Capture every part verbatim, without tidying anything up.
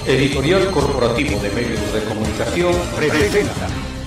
Editorial Corporativo de Medios de Comunicación presenta.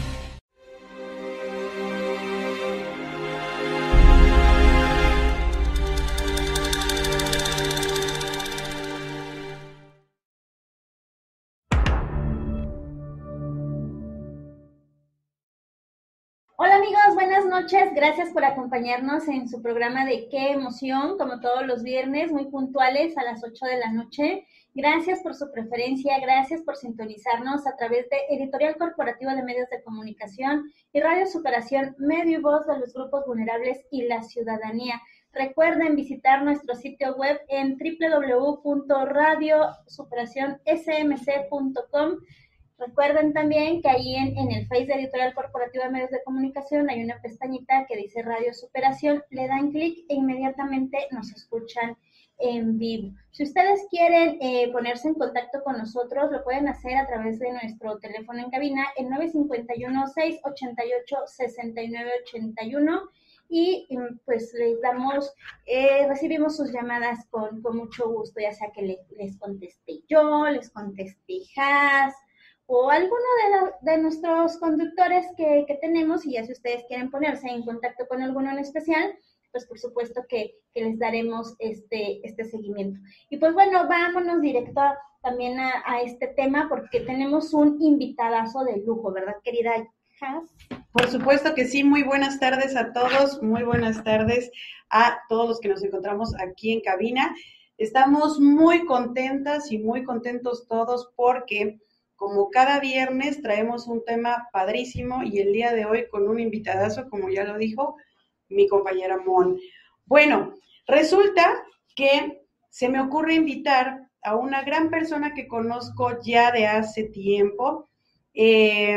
Hola amigos, buenas noches, gracias por acompañarnos en su programa de Qué Emoción, como todos los viernes, muy puntuales a las ocho de la noche. Gracias por su preferencia, gracias por sintonizarnos a través de Editorial Corporativo de Medios de Comunicación y Radio Superación, medio y voz de los grupos vulnerables y la ciudadanía. Recuerden visitar nuestro sitio web en doble u doble u doble u punto radio superación s m c punto com. Recuerden también que ahí en, en el Face de Editorial Corporativa de Medios de Comunicación hay una pestañita que dice Radio Superación, le dan clic e inmediatamente nos escuchan en vivo. Si ustedes quieren eh, ponerse en contacto con nosotros, lo pueden hacer a través de nuestro teléfono en cabina, el nueve cinco uno, seis ocho ocho, seis nueve ocho uno, y pues les damos, eh, recibimos sus llamadas con, con mucho gusto, ya sea que le, les conteste yo, les conteste Has, o alguno de, la, de nuestros conductores que, que tenemos, y ya si ustedes quieren ponerse en contacto con alguno en especial, pues por supuesto que, que les daremos este, este seguimiento. Y pues bueno, vámonos directo a, también a, a este tema, porque tenemos un invitadazo de lujo, ¿verdad, querida Has? Por supuesto que sí, muy buenas tardes a todos, muy buenas tardes a todos los que nos encontramos aquí en cabina. Estamos muy contentas y muy contentos todos porque como cada viernes traemos un tema padrísimo y el día de hoy con un invitadazo, como ya lo dijo mi compañera Mon. Bueno, resulta que se me ocurre invitar a una gran persona que conozco ya de hace tiempo. Eh,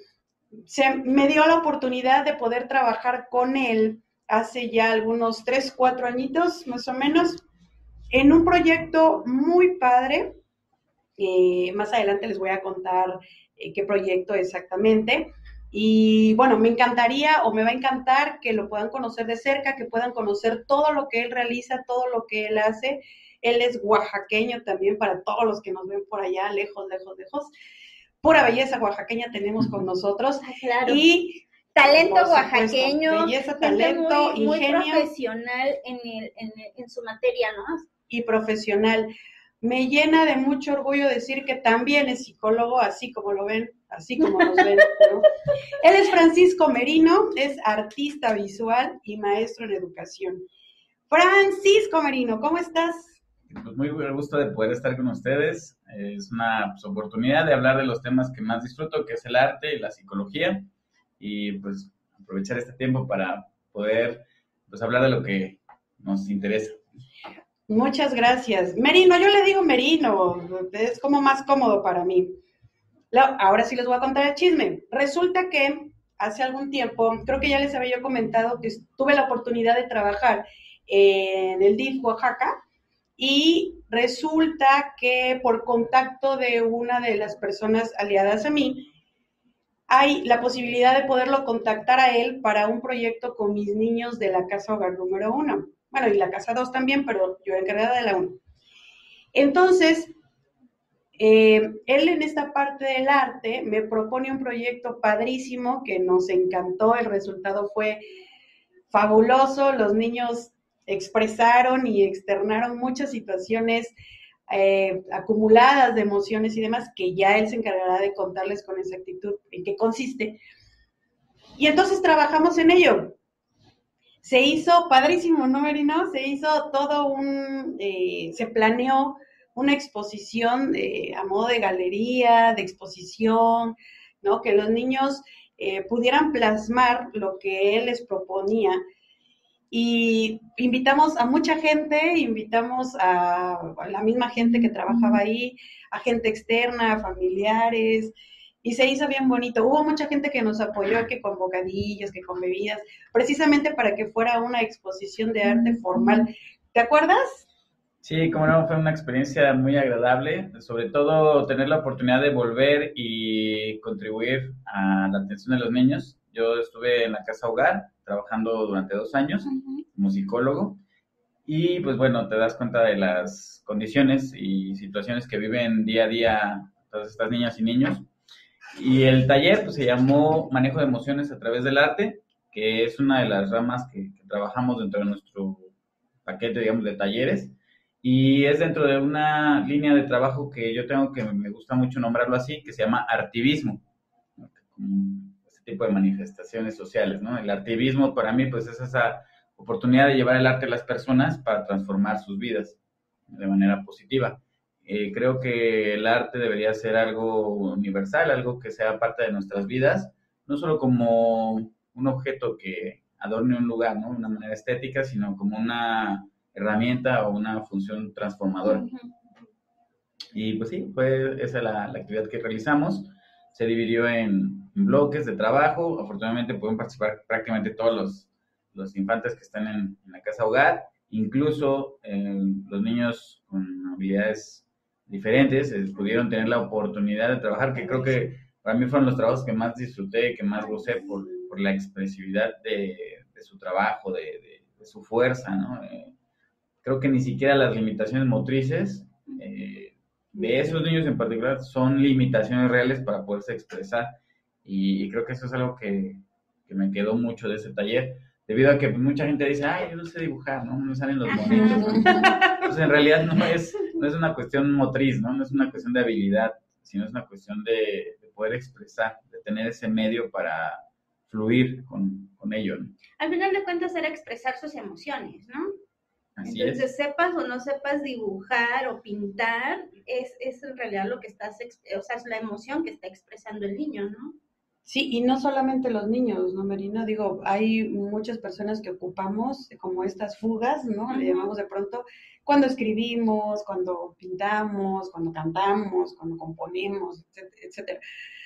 se me dio la oportunidad de poder trabajar con él hace ya algunos tres, cuatro añitos más o menos en un proyecto muy padre. Eh, más adelante les voy a contar eh, qué proyecto exactamente. Y bueno, me encantaría o me va a encantar que lo puedan conocer de cerca, que puedan conocer todo lo que él realiza, todo lo que él hace. Él es oaxaqueño también, para todos los que nos ven por allá, lejos, lejos, lejos. Pura belleza oaxaqueña tenemos con nosotros. Ah, claro. Y talento por oaxaqueño, supuesto, belleza, talento, muy, muy ingenio, profesional en, el, en, el, en su materia, ¿no? Y profesional. Me llena de mucho orgullo decir que también es psicólogo, así como lo ven, así como nos ven, ¿no? Él es Francisco Merino, es artista visual y maestro en educación. Francisco Merino, ¿cómo estás? Pues muy buen gusto de poder estar con ustedes. Es una pues, oportunidad de hablar de los temas que más disfruto, que es el arte y la psicología, y pues aprovechar este tiempo para poder pues hablar de lo que nos interesa. Muchas gracias. Merino, yo le digo Merino, es como más cómodo para mí. Ahora sí les voy a contar el chisme. Resulta que hace algún tiempo, creo que ya les había yo comentado que tuve la oportunidad de trabajar en el D I F Oaxaca, y resulta que por contacto de una de las personas aliadas a mí, hay la posibilidad de poderlo contactar a él para un proyecto con mis niños de la casa hogar número uno. Bueno, y la casa dos también, pero yo encargada de la uno. Entonces, eh, él en esta parte del arte me propone un proyecto padrísimo que nos encantó, el resultado fue fabuloso, los niños expresaron y externaron muchas situaciones eh, acumuladas de emociones y demás, que ya él se encargará de contarles con exactitud en qué consiste. Y entonces trabajamos en ello. Se hizo padrísimo, ¿no, Merino? Se hizo todo un, eh, se planeó una exposición eh, a modo de galería, de exposición, ¿no? Que los niños eh, pudieran plasmar lo que él les proponía. Y invitamos a mucha gente, invitamos a, a la misma gente que trabajaba ahí, a gente externa, a familiares, y se hizo bien bonito. Hubo mucha gente que nos apoyó, que con bocadillos, que con bebidas, precisamente para que fuera una exposición de arte formal. ¿Te acuerdas? Sí, como no, fue una experiencia muy agradable, sobre todo tener la oportunidad de volver y contribuir a la atención de los niños. Yo estuve en la casa hogar trabajando durante dos años uh-huh. como psicólogo, Y pues bueno, te das cuenta de las condiciones y situaciones que viven día a día todas estas niñas y niños. Y el taller pues, se llamó Manejo de Emociones a través del Arte, que es una de las ramas que, que trabajamos dentro de nuestro paquete, digamos, de talleres. Y es dentro de una línea de trabajo que yo tengo, que me gusta mucho nombrarlo así, que se llama artivismo, ¿no? Este tipo de manifestaciones sociales, ¿no? El artivismo para mí pues es esa oportunidad de llevar el arte a las personas para transformar sus vidas de manera positiva. Eh, creo que el arte debería ser algo universal, algo que sea parte de nuestras vidas, no solo como un objeto que adorne un lugar, ¿no? De una manera estética, sino como una herramienta o una función transformadora. Uh-huh. Y pues sí, fue esa la, la actividad que realizamos. Se dividió en bloques de trabajo. Afortunadamente pueden participar prácticamente todos los, los infantes que están en, en la casa hogar, incluso eh, los niños con habilidades diferentes eh, pudieron tener la oportunidad de trabajar, que creo que para mí fueron los trabajos que más disfruté, que más gocé por, por la expresividad de, de su trabajo, de, de, de su fuerza, ¿no? Eh, creo que ni siquiera las limitaciones motrices eh, de esos niños en particular son limitaciones reales para poderse expresar, y, y creo que eso es algo que, que me quedó mucho de ese taller, debido a que mucha gente dice, ay, yo no sé dibujar, ¿no? No salen los bonitos, ¿no? Entonces, en realidad no es, no es una cuestión motriz, ¿no? No es una cuestión de habilidad, sino es una cuestión de, de poder expresar, de tener ese medio para fluir con, con ello, ¿no? Al final de cuentas era expresar sus emociones, ¿no? Así Entonces, es. sepas o no sepas dibujar o pintar, es, es en realidad lo que estás, o sea, es la emoción que está expresando el niño, ¿no? Sí, y no solamente los niños, ¿no, Marina? Digo, hay muchas personas que ocupamos como estas fugas, ¿no? Uh-huh. Le llamamos de pronto, cuando escribimos, cuando pintamos, cuando cantamos, cuando componemos, etcétera.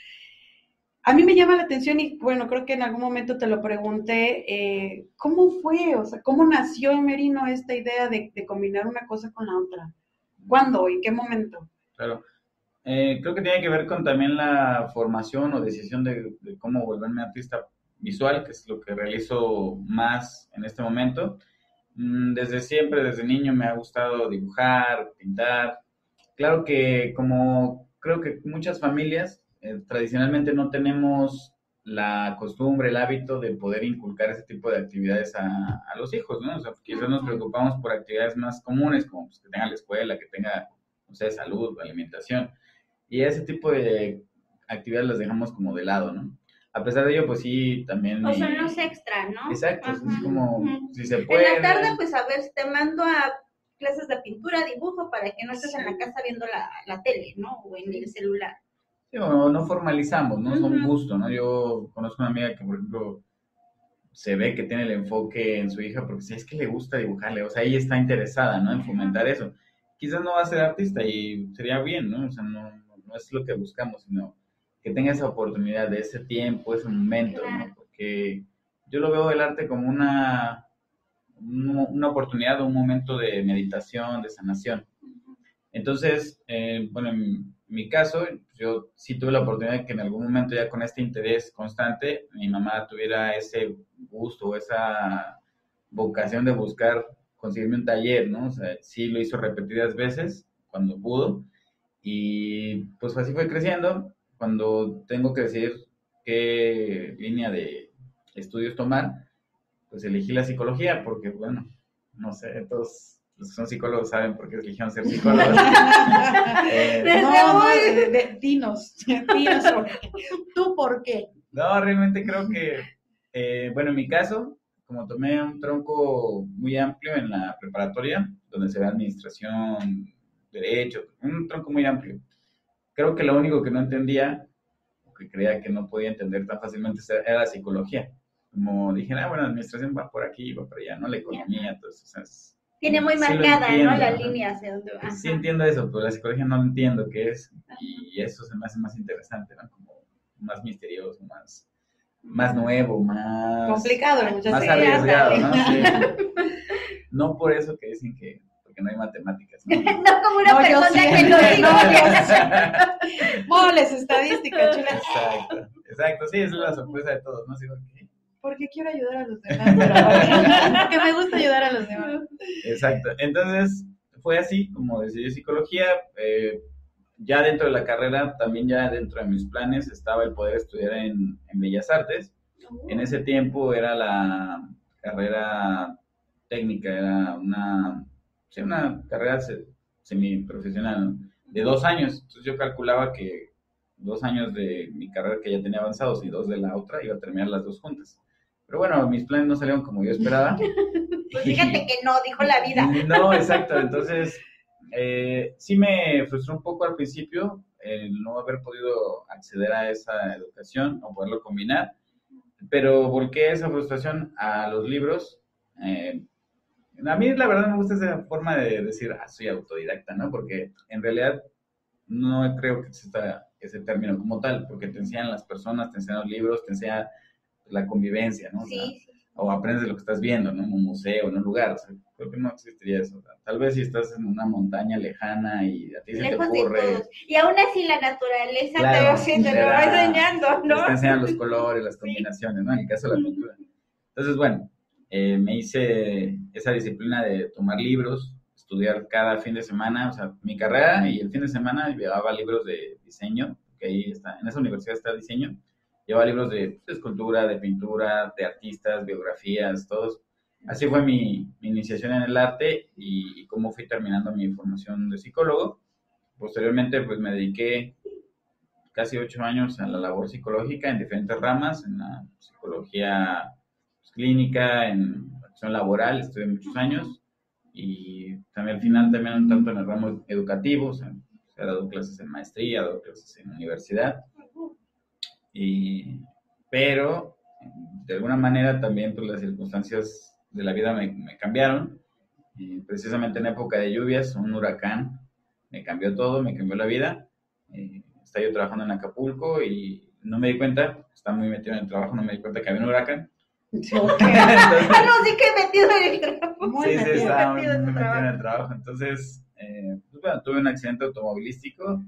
A mí me llama la atención y, bueno, creo que en algún momento te lo pregunté, eh, ¿cómo fue? O sea, ¿cómo nació en Merino esta idea de, de combinar una cosa con la otra? ¿Cuándo? ¿En qué momento? Claro. Eh, creo que tiene que ver con también la formación o decisión de, de cómo volverme artista visual, que es lo que realizo más en este momento. Desde siempre, desde niño me ha gustado dibujar, pintar. Claro que como creo que muchas familias eh, tradicionalmente no tenemos la costumbre, el hábito de poder inculcar ese tipo de actividades a, a los hijos, ¿no? O sea, quizás nos preocupamos por actividades más comunes, como pues, que tenga la escuela, que tenga, no sé, salud, alimentación. Y ese tipo de actividades las dejamos como de lado, ¿no? A pesar de ello, pues sí, también... O son los extra, ¿no? Exacto, uh-huh, es como, uh-huh. si se puede... En la tarde, pues a ver, te mando a clases de pintura, dibujo, para que no estés en la casa viendo la, la tele, ¿no? O en el celular. Sí, o no formalizamos, ¿no? Uh-huh. Es un gusto, ¿no? Yo conozco una amiga que, por ejemplo, se ve que tiene el enfoque en su hija porque sí, es que le gusta dibujarle, o sea, ella está interesada, ¿no? En fomentar uh-huh. eso. Quizás no va a ser artista y sería bien, ¿no? O sea, no, no es lo que buscamos, sino que tenga esa oportunidad de ese tiempo, ese momento, ¿no? Porque yo lo veo el arte como una, una oportunidad, un momento de meditación, de sanación. Entonces, eh, bueno, en mi caso, yo sí tuve la oportunidad de que en algún momento ya con este interés constante, mi mamá tuviera ese gusto, esa vocación de buscar conseguirme un taller, ¿no? O sea, sí lo hizo repetidas veces cuando pudo y pues así fue creciendo. Cuando tengo que decidir qué línea de estudios tomar, pues elegí la psicología porque, bueno, no sé, todos los que son psicólogos saben por qué eligieron ser psicólogos. eh, no, no, de, de, dinos, dinos, ¿tú por qué? No, realmente creo que, eh, bueno, en mi caso, como tomé un tronco muy amplio en la preparatoria, donde se ve administración, derecho, un tronco muy amplio. Creo que lo único que no entendía, o que creía que no podía entender tan fácilmente, era la psicología. Como dije, ah, bueno, la administración va por aquí, va por allá, ¿no? La economía, todo eso. O sea, es, tiene muy sí marcada, entiendo, ¿no? La ¿no? línea hacia donde va. Sí entiendo eso, pero la psicología no entiendo qué es. Y eso se me hace más interesante, ¿no? Como más misterioso, más, más nuevo, más... complicado, muchas más arriesgado, ¿no? Sí. No por eso que dicen que porque no hay matemáticas, ¿no? No como una no, persona sí, que no digo. Moles, estadística, chula. Exacto, exacto, sí, esa es la sorpresa de todos, ¿no? ¿Sí? porque quiero ayudar a los demás, pero porque me gusta ayudar a los demás. Exacto. Entonces, fue así como decidí psicología. Eh, ya dentro de la carrera, también ya dentro de mis planes estaba el poder estudiar en, en Bellas Artes. En ese tiempo era la carrera técnica, era una, sí, una carrera semiprofesional, ¿no? De dos años. Entonces yo calculaba que dos años de mi carrera que ya tenía avanzados y dos de la otra, iba a terminar las dos juntas. Pero bueno, mis planes no salieron como yo esperaba. Pues fíjate que no, dijo la vida. No, exacto. Entonces, eh, sí me frustró un poco al principio el no haber podido acceder a esa educación o poderlo combinar, pero volqué esa frustración a los libros. Eh, a mí la verdad me gusta esa forma de decir, ah, soy autodidacta, ¿no? Porque en realidad no creo que exista ese término como tal, porque te enseñan las personas, te enseñan los libros, te enseñan la convivencia, ¿no? O sea, Sí, sí. o aprendes de lo que estás viendo, ¿no? En un museo, en un lugar. O sea, creo que no existiría eso. O sea, tal vez si estás en una montaña lejana y a ti se Lejos te de ocurre. todos. Y aún así la naturaleza Claro, te, te, te te lo va da- enseñando, ¿no? Te enseñan los colores, las combinaciones, ¿no? En el caso de la pintura. Entonces, bueno, eh, me hice esa disciplina de tomar libros, estudiar cada fin de semana. O sea, mi carrera y el fin de semana llevaba libros de diseño, que ahí está, en esa universidad está diseño. Llevaba libros de, de escultura, de pintura, de artistas, biografías, todos. Así fue mi, mi iniciación en el arte y, y cómo fui terminando mi formación de psicólogo. Posteriormente, pues me dediqué casi ocho años a la labor psicológica en diferentes ramas, en la psicología pues, clínica, en acción laboral, estuve muchos años y también al final también un tanto en el ramo educativo, o sea, he dado clases en maestría, he dado clases en universidad. Y, pero de alguna manera también pues, las circunstancias de la vida me, me cambiaron. Y precisamente en época de lluvias, un huracán me cambió todo, me cambió la vida. Eh, estaba yo trabajando en Acapulco y no me di cuenta, estaba muy metido en el trabajo, no me di cuenta que había un huracán. Okay. Ah, no, sí que he metido en el trabajo. Muy sí, sí, metido. estaba muy metido en tu metido en trabajo. el trabajo. Entonces, eh, pues, bueno, tuve un accidente automovilístico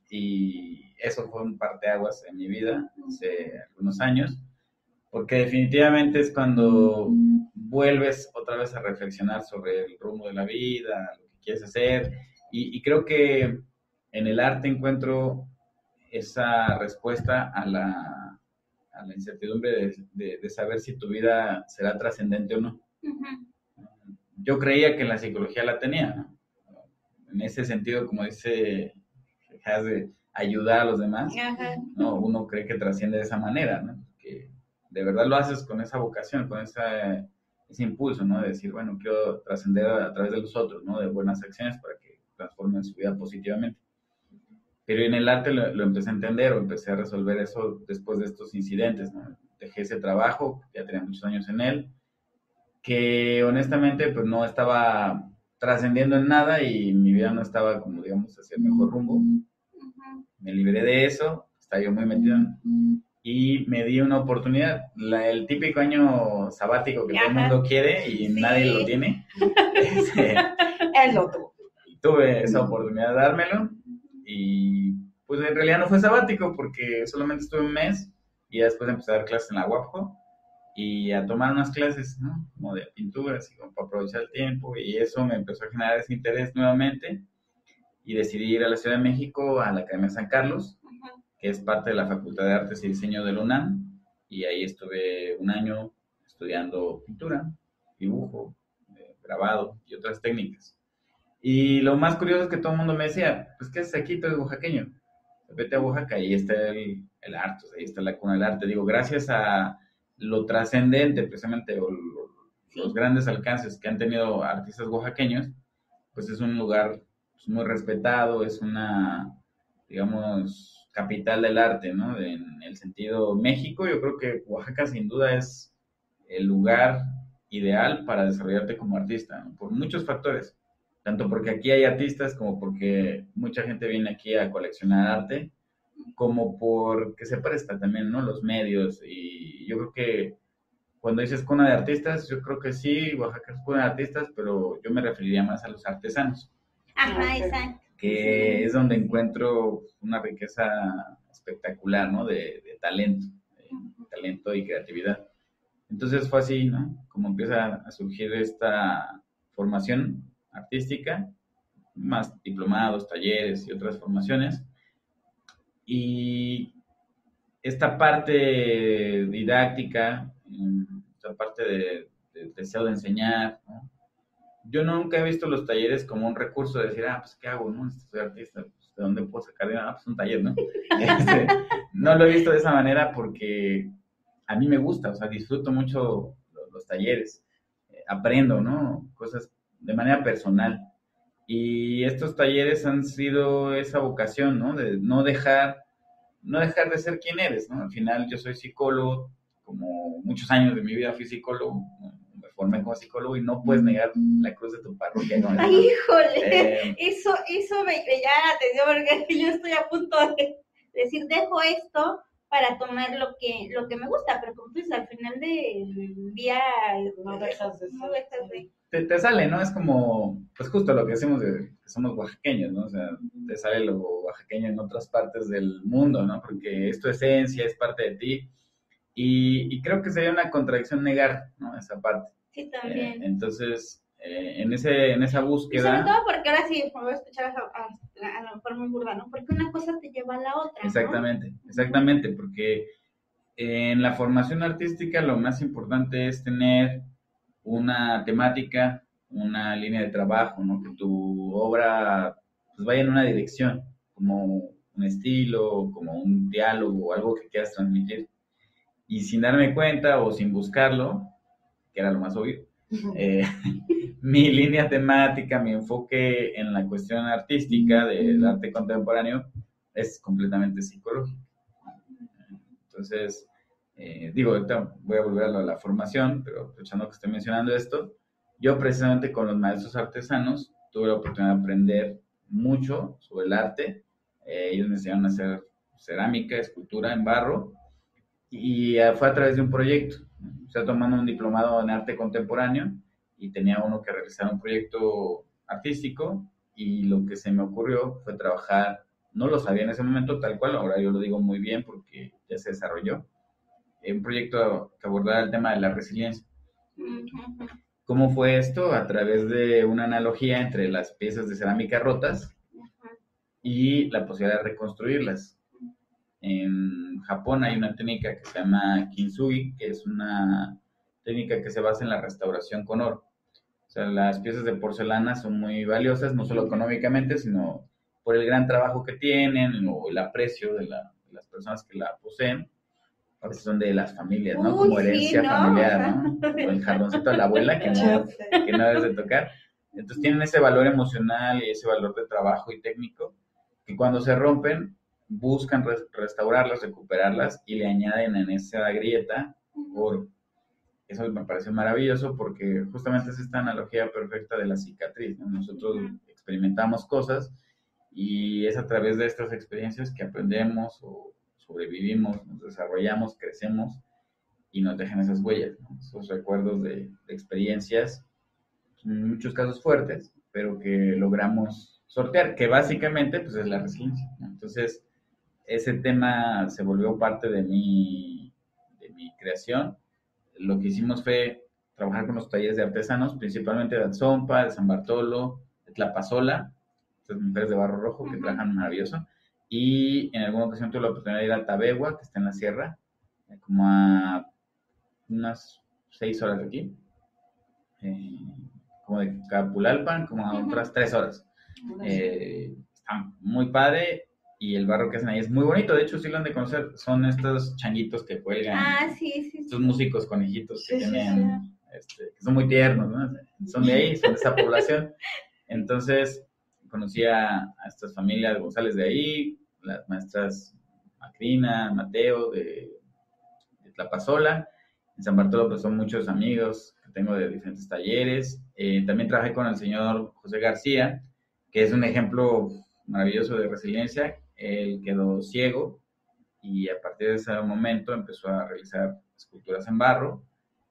y eso fue un parteaguas en mi vida hace algunos años, porque definitivamente es cuando vuelves otra vez a reflexionar sobre el rumbo de la vida, lo que quieres hacer, y, y creo que en el arte encuentro esa respuesta a la, a la incertidumbre de, de, de saber si tu vida será trascendente o no. Ujú. Yo creía que la psicología la tenía, ¿no? En ese sentido, como dice, has de ayudar a los demás, Ajá. ¿no? Uno cree que trasciende de esa manera, ¿no? Que de verdad lo haces con esa vocación, con esa, ese impulso, ¿no? De decir, bueno, quiero trascender a, a través de los otros, ¿no? De buenas acciones para que transformen su vida positivamente. Pero en el arte lo, lo empecé a entender o empecé a resolver eso después de estos incidentes, ¿no? Dejé ese trabajo, ya tenía muchos años en él, que honestamente pues no estaba trascendiendo en nada y mi vida no estaba como digamos hacia el mejor rumbo. Ujú. Me libré de eso, estaba yo muy metido y me di una oportunidad, la, el típico año sabático que todo el Ajá. mundo quiere y Sí. nadie lo tiene. Este, Él lo tuvo. tuve esa oportunidad de dármelo y pues en realidad no fue sabático porque solamente estuve un mes y ya después empecé a dar clases en la U A P J O y a tomar unas clases, ¿no? Como de pintura, así como para aprovechar el tiempo y eso me empezó a generar ese interés nuevamente y decidí ir a la Ciudad de México a la Academia San Carlos, Ujú. que es parte de la Facultad de Artes y Diseño de la UNAM y ahí estuve un año estudiando pintura, dibujo, eh, grabado y otras técnicas. Y lo más curioso es que todo el mundo me decía, pues ¿qué haces aquí? Tú eres oaxaqueño, vete a Oaxaca y ahí está el, el arte, o sea, ahí está la cuna del arte. Digo, gracias a lo trascendente, precisamente, o lo, Sí. los grandes alcances que han tenido artistas oaxaqueños, pues es un lugar pues, muy respetado, es una, digamos, capital del arte, ¿no? En el sentido México, yo creo que Oaxaca sin duda es el lugar ideal para desarrollarte como artista, ¿no? Por muchos factores, tanto porque aquí hay artistas como porque mucha gente viene aquí a coleccionar arte, como porque se presta también, ¿no? Los medios y yo creo que cuando dices cuna de artistas, yo creo que sí, Oaxaca es cuna de artistas, pero yo me referiría más a los artesanos, Ajá, Ok. exacto. que Sí. es donde encuentro una riqueza espectacular, ¿no? De, de talento, de talento y creatividad. Entonces fue así, ¿no? Como empieza a surgir esta formación artística, más diplomados, talleres y otras formaciones. Y esta parte didáctica, esta parte de, de deseo de enseñar, ¿no? Yo nunca he visto los talleres como un recurso de decir, ah, pues, ¿qué hago, no? Soy artista, pues, ¿de dónde puedo sacar dinero? Ah, pues, un taller, ¿no? Este, no lo he visto de esa manera porque a mí me gusta, o sea, disfruto mucho los, los talleres, eh, aprendo, ¿no? Cosas de manera personal. Y estos talleres han sido esa vocación, ¿no? De no dejar, no dejar de ser quien eres, ¿no? Al final yo soy psicólogo, como muchos años de mi vida fui psicólogo, me formé como psicólogo y no puedes negar la cruz de tu parroquia, ¿no? Ay, híjole, Eh, eso, eso me llama la atención porque yo estoy a punto de decir, dejo esto para tomar lo que lo que me gusta, pero como tú dices, al final del día No dejas de no ser. dejas de... te, te sale, ¿no? Es como, pues justo lo que decimos de que somos oaxaqueños, ¿no? O sea, te sale lo oaxaqueño en otras partes del mundo, ¿no? Porque es tu esencia, es parte de ti. Y, y creo que sería una contradicción negar, ¿no? Esa parte. Sí, Eh, también. entonces, eh, en, ese, en esa Y sobre búsqueda... todo porque ahora sí, me voy a escuchar a, a, a lo mejor muy burda, ¿no? Porque una cosa te lleva a la otra, ¿no? Exactamente, exactamente, porque en la formación artística lo más importante es tener una temática, una línea de trabajo, ¿no? Que tu obra pues, vaya en una dirección, como un estilo, como un diálogo, algo que quieras transmitir. Y sin darme cuenta o sin buscarlo, que era lo más obvio, eh, mi línea temática, mi enfoque en la cuestión artística del arte contemporáneo es completamente psicológico. Entonces, eh, digo, ahorita voy a volver a la, la formación, pero aprovechando que estoy mencionando esto, yo precisamente con los maestros artesanos tuve la oportunidad de aprender mucho sobre el arte. Eh, ellos me enseñaron a hacer cerámica, escultura en barro, y uh, fue a través de un proyecto. O sea, tomando un diplomado en arte contemporáneo y tenía uno que realizar un proyecto artístico y lo que se me ocurrió fue trabajar, no lo sabía en ese momento tal cual, ahora yo lo digo muy bien porque ya se desarrolló, un proyecto que abordara el tema de la resiliencia. Uh-huh. ¿Cómo fue esto? A través de una analogía entre las piezas de cerámica rotas y la posibilidad de reconstruirlas. En Japón hay una técnica que se llama kintsugi, que es una técnica que se basa en la restauración con oro. O sea, las piezas de porcelana son muy valiosas, no solo económicamente, sino por el gran trabajo que tienen o el aprecio de, la, de las personas que la poseen. A veces son de las familias, ¿no? Uy, como herencia sí, ¿no? familiar, ¿no? O el jarroncito de la abuela que no, que no debes de tocar. Entonces tienen ese valor emocional y ese valor de trabajo y técnico que cuando se rompen buscan res- restaurarlas, recuperarlas y le añaden en esa grieta oro. Eso me pareció maravilloso porque justamente es esta analogía perfecta de la cicatriz, ¿no? Nosotros experimentamos cosas y es a través de estas experiencias que aprendemos o sobrevivimos, nos desarrollamos, crecemos y nos dejan esas huellas, ¿no? Esos recuerdos de, de experiencias, en muchos casos fuertes, pero que logramos sortear, que básicamente pues, es la resiliencia, ¿no? Entonces, ese tema se volvió parte de mi, de mi creación. Lo que hicimos fue trabajar con los talleres de artesanos, principalmente de Atzompa, de San Bartolo, de Tlapazola, estas mujeres de barro rojo que trabajan maravilloso. Y en alguna ocasión tuve la oportunidad de ir a Tabegua, que está en la sierra, como a unas seis horas de aquí, eh, como de Capulalpan, como a otras tres horas. Eh, está muy padre y el barro que hacen ahí es muy bonito. De hecho, sí lo han de conocer. Son estos changuitos que cuelgan. Ah, sí, sí, sí. Estos músicos conejitos que Sí, sí, tienen, sí. Este, que son muy tiernos, ¿no? Son de ahí, son de esa población. Entonces, conocí a, a estas familias González de ahí, las maestras Macrina, Mateo, de, de Tlapazola. En San Bartolo, pues son muchos amigos que tengo de diferentes talleres. Eh, también trabajé con el señor José García, que es un ejemplo maravilloso de resiliencia. Él quedó ciego y a partir de ese momento empezó a realizar esculturas en barro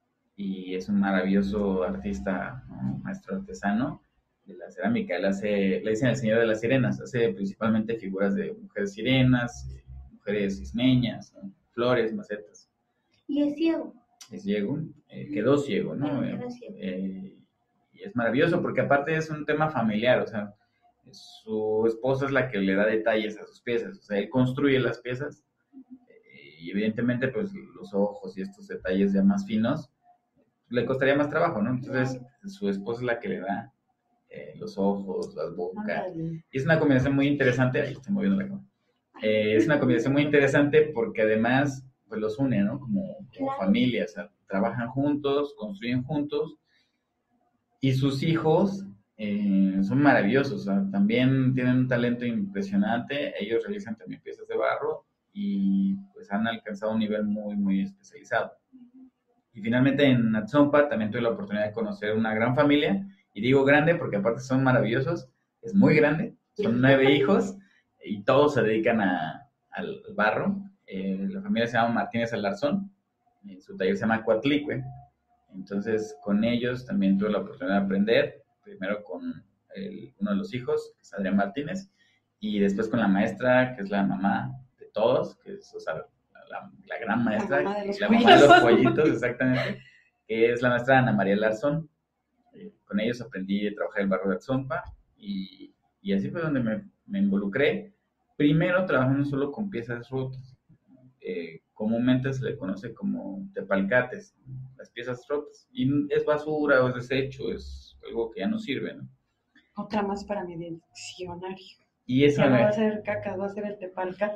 y es un maravilloso artista, ¿no? Maestro artesano de la cerámica. Él hace, le dicen el señor de las sirenas, hace principalmente figuras de mujeres sirenas, mujeres ismeñas, ¿no? Flores, macetas. Y es ciego. es ciego, eh, quedó ciego, ¿no? Quedó ciego. Eh, y es maravilloso porque aparte es un tema familiar, o sea, su esposa es la que le da detalles a sus piezas, o sea, él construye las piezas eh, y evidentemente pues los ojos y estos detalles ya más finos le costaría más trabajo, ¿no? Entonces su esposa es la que le da eh, los ojos, las bocas, y es una combinación muy interesante, ahí estoy moviendo la cámara, eh, es una combinación muy interesante porque además pues los une, ¿no? Como, como Claro. familia, o sea, trabajan juntos, construyen juntos, y sus hijos eh, son maravillosos, o sea, también tienen un talento impresionante, ellos realizan también piezas de barro y pues han alcanzado un nivel muy, muy especializado. Y finalmente en Atzompa también tuve la oportunidad de conocer una gran familia, y digo grande porque aparte son maravillosos, es muy grande, son nueve hijos y todos se dedican a, al barro. Eh, la familia se llama Martínez Alarzón, eh, su taller se llama Coatlicue. Entonces, con ellos también tuve la oportunidad de aprender, primero con el, uno de los hijos, que es Adrián Martínez, y después con la maestra, que es la mamá de todos, que es, o sea, la, la gran maestra, la mamá de los, la mamá de los pollitos, exactamente, que es la maestra Ana María Larzón. Eh, con ellos aprendí a trabajar el barro de Atzompa, y, y así fue donde me, me involucré, primero trabajando solo con piezas rotas. Eh, comúnmente se le conoce como tepalcates, las piezas rotas, y es basura o es desecho, es algo que ya no sirve, ¿no? Otra más para mi diccionario. Y eso Ya no me, va a ser cacas, va a ser el tepalca.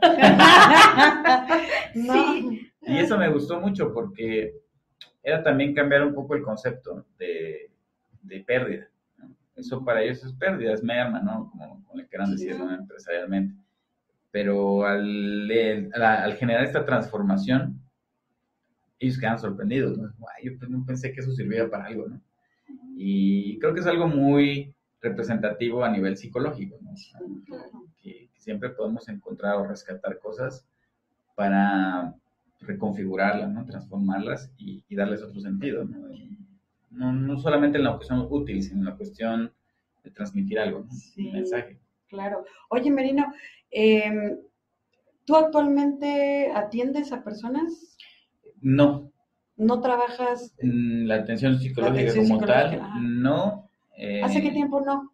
No. Sí. y eso me gustó mucho porque era también cambiar un poco el concepto de, de pérdida, ¿no? Eso para ellos es pérdida, es merma, ¿no? Como, como le quieran decir, ¿no? Empresarialmente. Pero al, al, al generar esta transformación, ellos quedan sorprendidos, ¿no? Ay, yo no pensé que eso sirviera para algo, ¿no? Y creo que es algo muy representativo a nivel psicológico, ¿no? O sea, que, que siempre podemos encontrar o rescatar cosas para reconfigurarlas, ¿no? Transformarlas y, y darles otro sentido, ¿no? No, no solamente en la cuestión útil, sino en la cuestión de transmitir algo, ¿no? Sí, un mensaje. Claro. Oye, Merino, eh, ¿tú actualmente atiendes a personas? No. ¿No trabajas? La atención psicológica la atención como psicológica, tal, ajá. no. Eh, ¿Hace qué tiempo no?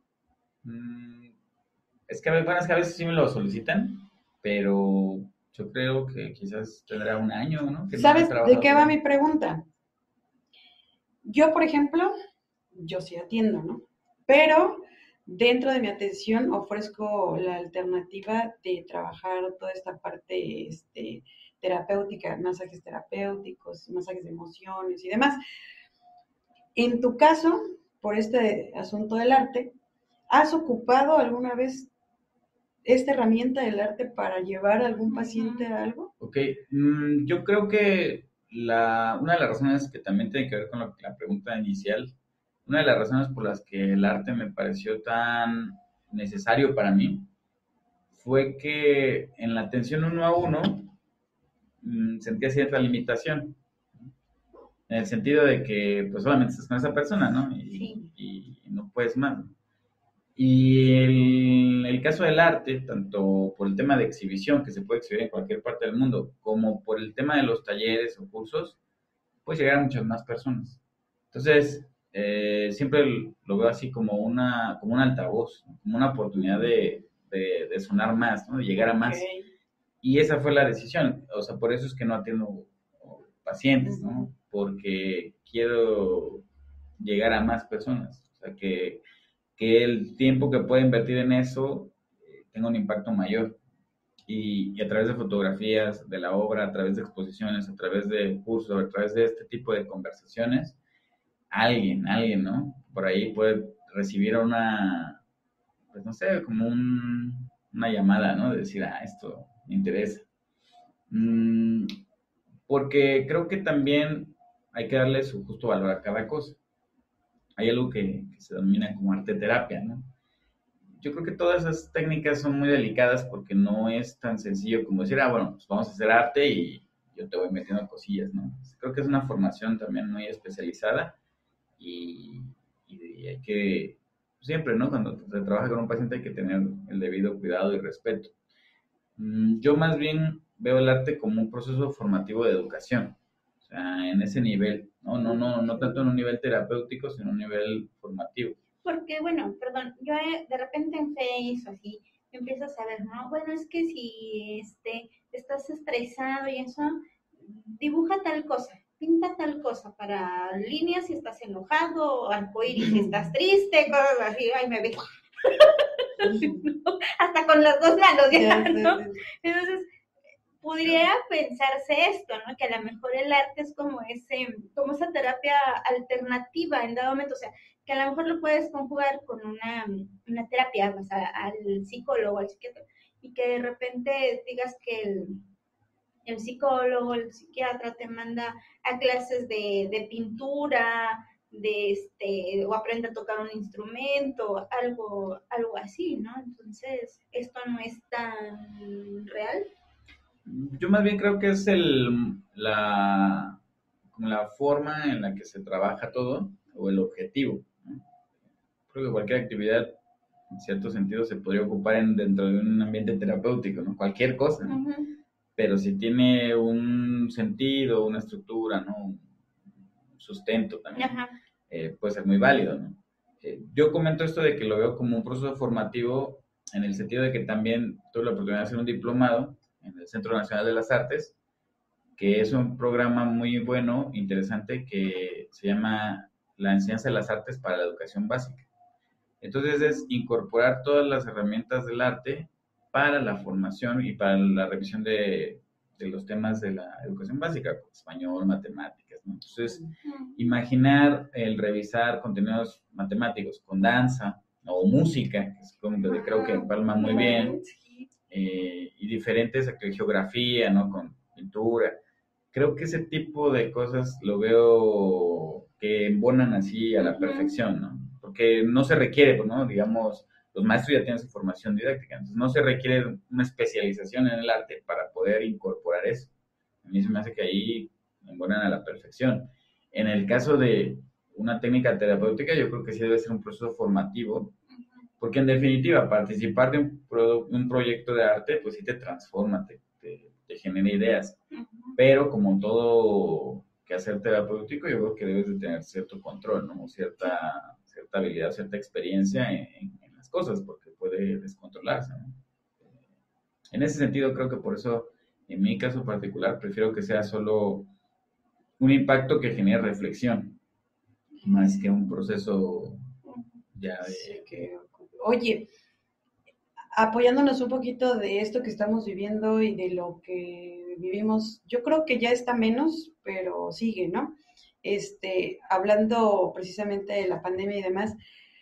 Es que, bueno, es que a veces sí me lo solicitan, pero yo creo que quizás tendrá un año, ¿no? Que ¿Sabes no de qué va mi pregunta? Yo, por ejemplo, yo sí atiendo, ¿no? Pero dentro de mi atención ofrezco la alternativa de trabajar toda esta parte este, terapéutica, masajes terapéuticos, masajes de emociones y demás. En tu caso, por este asunto del arte, ¿has ocupado alguna vez esta herramienta del arte para llevar a algún paciente a algo? Ok, mm, yo creo que la, una de las razones que también tiene que ver con lo, la pregunta inicial, una de las razones por las que el arte me pareció tan necesario para mí, fue que en la atención uno a uno mmm, sentía cierta limitación, en el sentido de que pues solamente estás con esa persona, ¿no? Y, sí. y, y no puedes más. Y el, el caso del arte, tanto por el tema de exhibición, que se puede exhibir en cualquier parte del mundo, como por el tema de los talleres o cursos, puede llegar a muchas más personas. Entonces, eh, siempre lo veo así como una, como un altavoz, como una oportunidad de, de, de sonar más, ¿no? De llegar a más. Okay. Y esa fue la decisión. O sea, por eso es que no atiendo pacientes, ¿no? Porque quiero llegar a más personas. O sea, que, que el tiempo que pueda invertir en eso eh, tenga un impacto mayor. Y, y a través de fotografías de la obra, a través de exposiciones, a través de cursos, a través de este tipo de conversaciones, alguien, alguien, ¿no? Por ahí puede recibir una, pues no sé, como un, una llamada, ¿no? De decir, ah, esto me interesa. Mm, porque creo que también hay que darle su justo valor a cada cosa. Hay algo que, que se denomina como arte terapia, ¿no? Yo creo que todas esas técnicas son muy delicadas porque no es tan sencillo como decir, ah, bueno, pues vamos a hacer arte y yo te voy metiendo cosillas, ¿no? Creo que es una formación también muy especializada y, y hay que, siempre, ¿no? Cuando se trabaja con un paciente hay que tener el debido cuidado y respeto. Yo más bien veo el arte como un proceso formativo de educación. sea, en ese nivel, ¿no? No, no, no tanto en un nivel terapéutico, sino en un nivel formativo. Porque, bueno, perdón, yo eh, de repente en Face así empiezas a ver, ¿no? Bueno, es que si este, estás estresado y eso, dibuja tal cosa, pinta tal cosa, para líneas si estás enojado, arcoíris si estás triste, cosas así, ay, me ve. Hasta con las dos manos, ya, ¿no? Entonces, podría pensarse esto, ¿no? Que a lo mejor el arte es como ese, como esa terapia alternativa en dado momento, o sea, que a lo mejor lo puedes conjugar con una, una terapia, o sea, al psicólogo, al psiquiatra, y que de repente digas que el, el psicólogo, el psiquiatra te manda a clases de, de pintura, de este, o aprende a tocar un instrumento, algo, algo así, ¿no? Entonces, esto no es tan real. Yo más bien creo que es el, la, como la forma en la que se trabaja todo, o el objetivo, ¿no? Creo que cualquier actividad, en cierto sentido, se podría ocupar en, dentro de un ambiente terapéutico, ¿no? Cualquier cosa, ¿no? Uh-huh. Pero si tiene un sentido, una estructura, ¿no? Un sustento también, uh-huh. eh, puede ser muy válido, ¿no? Eh, yo comento esto de que lo veo como un proceso formativo en el sentido de que también tuve la oportunidad de hacer un diplomado en el Centro Nacional de las Artes, que es un programa muy bueno, interesante, que se llama La Enseñanza de las Artes para la Educación Básica. Entonces es incorporar todas las herramientas del arte para la formación y para la revisión de, de los temas de la educación básica, español, matemáticas, ¿no? Entonces, imaginar el revisar contenidos matemáticos con danza o música, que es como que creo que empalma muy bien, eh, y diferentes actividades, geografía, ¿no? Con pintura. Creo que ese tipo de cosas lo veo que embonan así a la perfección, ¿no? Porque no se requiere, ¿no? Digamos, los maestros ya tienen su formación didáctica, entonces no se requiere una especialización en el arte para poder incorporar eso. A mí se me hace que ahí embonan a la perfección. En el caso de una técnica terapéutica, yo creo que sí debe ser un proceso formativo, porque en definitiva, participar de un, pro, un proyecto de arte, pues sí te transforma, te, te, te genera ideas. Uh-huh. Pero como todo quehacer terapéutico, yo creo que debes de tener cierto control, ¿no? Cierta, cierta habilidad, cierta experiencia en, en, en las cosas, porque puede descontrolarse, ¿no? En ese sentido, creo que por eso, en mi caso particular, prefiero que sea solo un impacto que genere reflexión, más que un proceso ya de que... Oye, apoyándonos un poquito de esto que estamos viviendo y de lo que vivimos, yo creo que ya está menos, pero sigue, ¿no? Este, hablando precisamente de la pandemia y demás,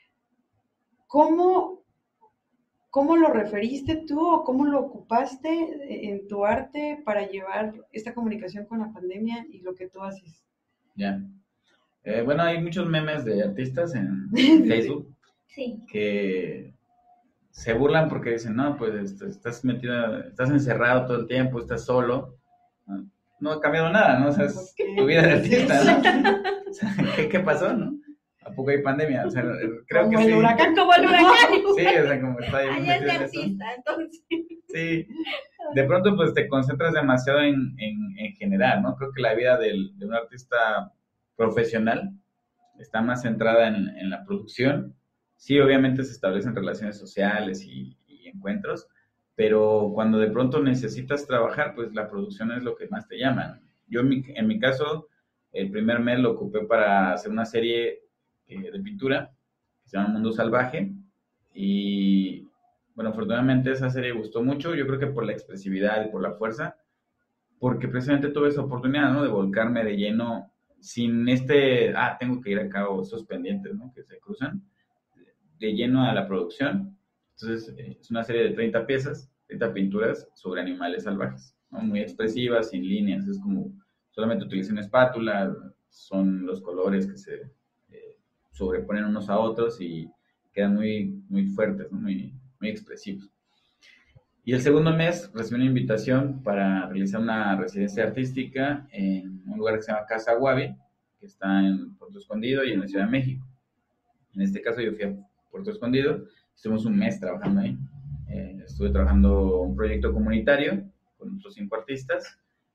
¿cómo, cómo lo referiste tú o cómo lo ocupaste en tu arte para llevar esta comunicación con la pandemia y lo que tú haces? Ya. Eh, bueno, hay muchos memes de artistas en Facebook. Sí. Que se burlan porque dicen, no, pues estás metido, estás encerrado todo el tiempo, estás solo, no, no ha cambiado nada, ¿no? O sea, es tu vida de artista, ¿no? O sea, ¿qué, ¿qué pasó, no? ¿A poco hay pandemia? O sea, creo como que el sí. huracán, como el huracán. Sí, o sea, como está ahí metido es de artista, eso. Entonces. Sí, de pronto pues te concentras demasiado en, en, en general, ¿no? Creo que la vida del, de un artista profesional está más centrada en, en la producción. Sí, obviamente se establecen relaciones sociales y, y encuentros, pero cuando de pronto necesitas trabajar, pues la producción es lo que más te llama. Yo en mi, en mi caso, el primer mes lo ocupé para hacer una serie eh, de pintura que se llama Mundo Salvaje y, bueno, afortunadamente esa serie gustó mucho, yo creo que por la expresividad y por la fuerza, porque precisamente tuve esa oportunidad, ¿no? De volcarme de lleno sin este, ah, tengo que ir a cabo estos pendientes, ¿no? Que se cruzan, de lleno a la producción. Entonces, eh, es una serie de treinta piezas, treinta pinturas sobre animales salvajes, ¿no? Muy expresivas, sin líneas, es como, solamente utilicé una espátula, son los colores que se eh, sobreponen unos a otros y quedan muy, muy fuertes, ¿no? muy, muy expresivos. Y el segundo mes recibí una invitación para realizar una residencia artística en un lugar que se llama Casa Guavi, que está en Puerto Escondido y en la Ciudad de México. En este caso yo fui a Puerto Escondido, estuvimos un mes trabajando ahí. Eh, estuve trabajando un proyecto comunitario con otros cinco artistas.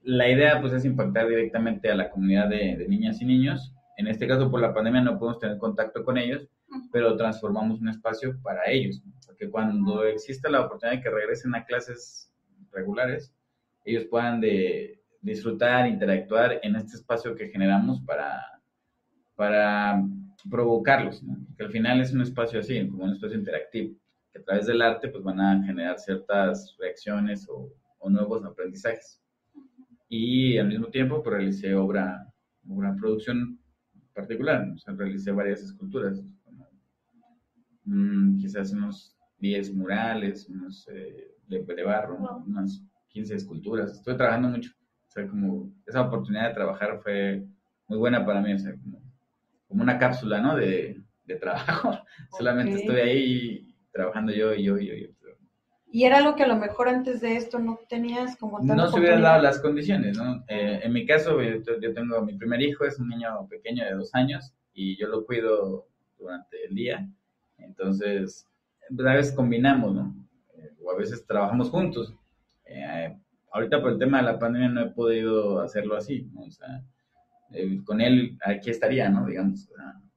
la idea pues es impactar directamente a la comunidad de, de niñas y niños. En este caso, por la pandemia no podemos tener contacto con ellos, pero transformamos un espacio para ellos, ¿no? Porque cuando exista la oportunidad de que regresen a clases regulares, ellos puedan de, disfrutar, interactuar en este espacio que generamos para, para provocarlos, ¿no? Que al final es un espacio así, como un espacio interactivo, que a través del arte pues van a generar ciertas reacciones o, o nuevos aprendizajes. Y al mismo tiempo pues realicé obra, obra producción particular, o sea, realicé varias esculturas, como, mmm, quizás unos diez murales, unos eh, de, de barro, wow. unas quince esculturas. Estuve trabajando mucho, o sea, como esa oportunidad de trabajar fue muy buena para mí, o sea, como, como una cápsula, ¿no? De, de trabajo. Okay. Solamente estuve ahí trabajando yo y yo y yo. Y yo. ¿Y era algo que a lo mejor antes de esto no tenías como tanta No se hubieran dado las condiciones, ¿no? Eh, en mi caso, yo, yo tengo mi primer hijo, es un niño pequeño de dos años y yo lo cuido durante el día. Entonces, a veces combinamos, ¿no? Eh, o a veces trabajamos juntos. Eh, ahorita por el tema de la pandemia no he podido hacerlo así, ¿no? O sea, eh, con él aquí estaría, ¿no? Digamos.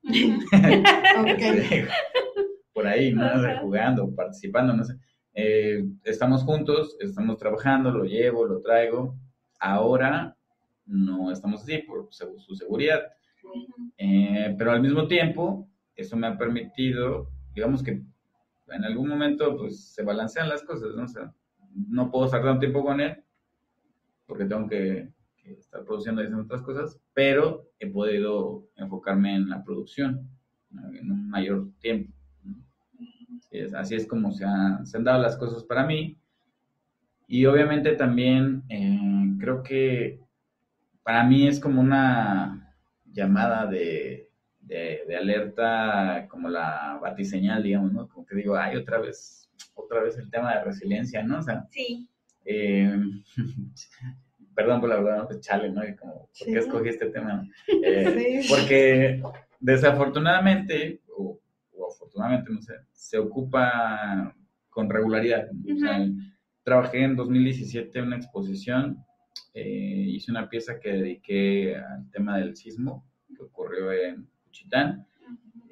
Okay. Por ahí, ¿no? O sea, jugando, participando, no sé. Eh, estamos juntos, estamos trabajando, lo llevo, lo traigo. Ahora no estamos así por su seguridad. Eh, pero al mismo tiempo, eso me ha permitido, digamos que en algún momento pues se balancean las cosas, ¿no? O sea, no puedo estar tanto tiempo con él porque tengo que, que estar produciendo y haciendo otras cosas, pero he podido enfocarme en la producción, ¿no? En un mayor tiempo. Sí, es, así es como se, ha, se han dado las cosas para mí. Y obviamente también eh, creo que para mí es como una llamada de, de, de alerta, como la batiseñal, digamos, ¿no? Como que digo, ay, otra vez, otra vez el tema de resiliencia, ¿no? O sea, sí. Eh, perdón por la verdad, pues chale, ¿no? Como, ¿por qué sí. escogí este tema? Eh, sí. Porque desafortunadamente, o, o afortunadamente, no sé, se ocupa con regularidad. Uh-huh. O sea, trabajé en dos mil diecisiete en una exposición, eh, hice una pieza que dediqué al tema del sismo que ocurrió en Juchitán. Uh-huh.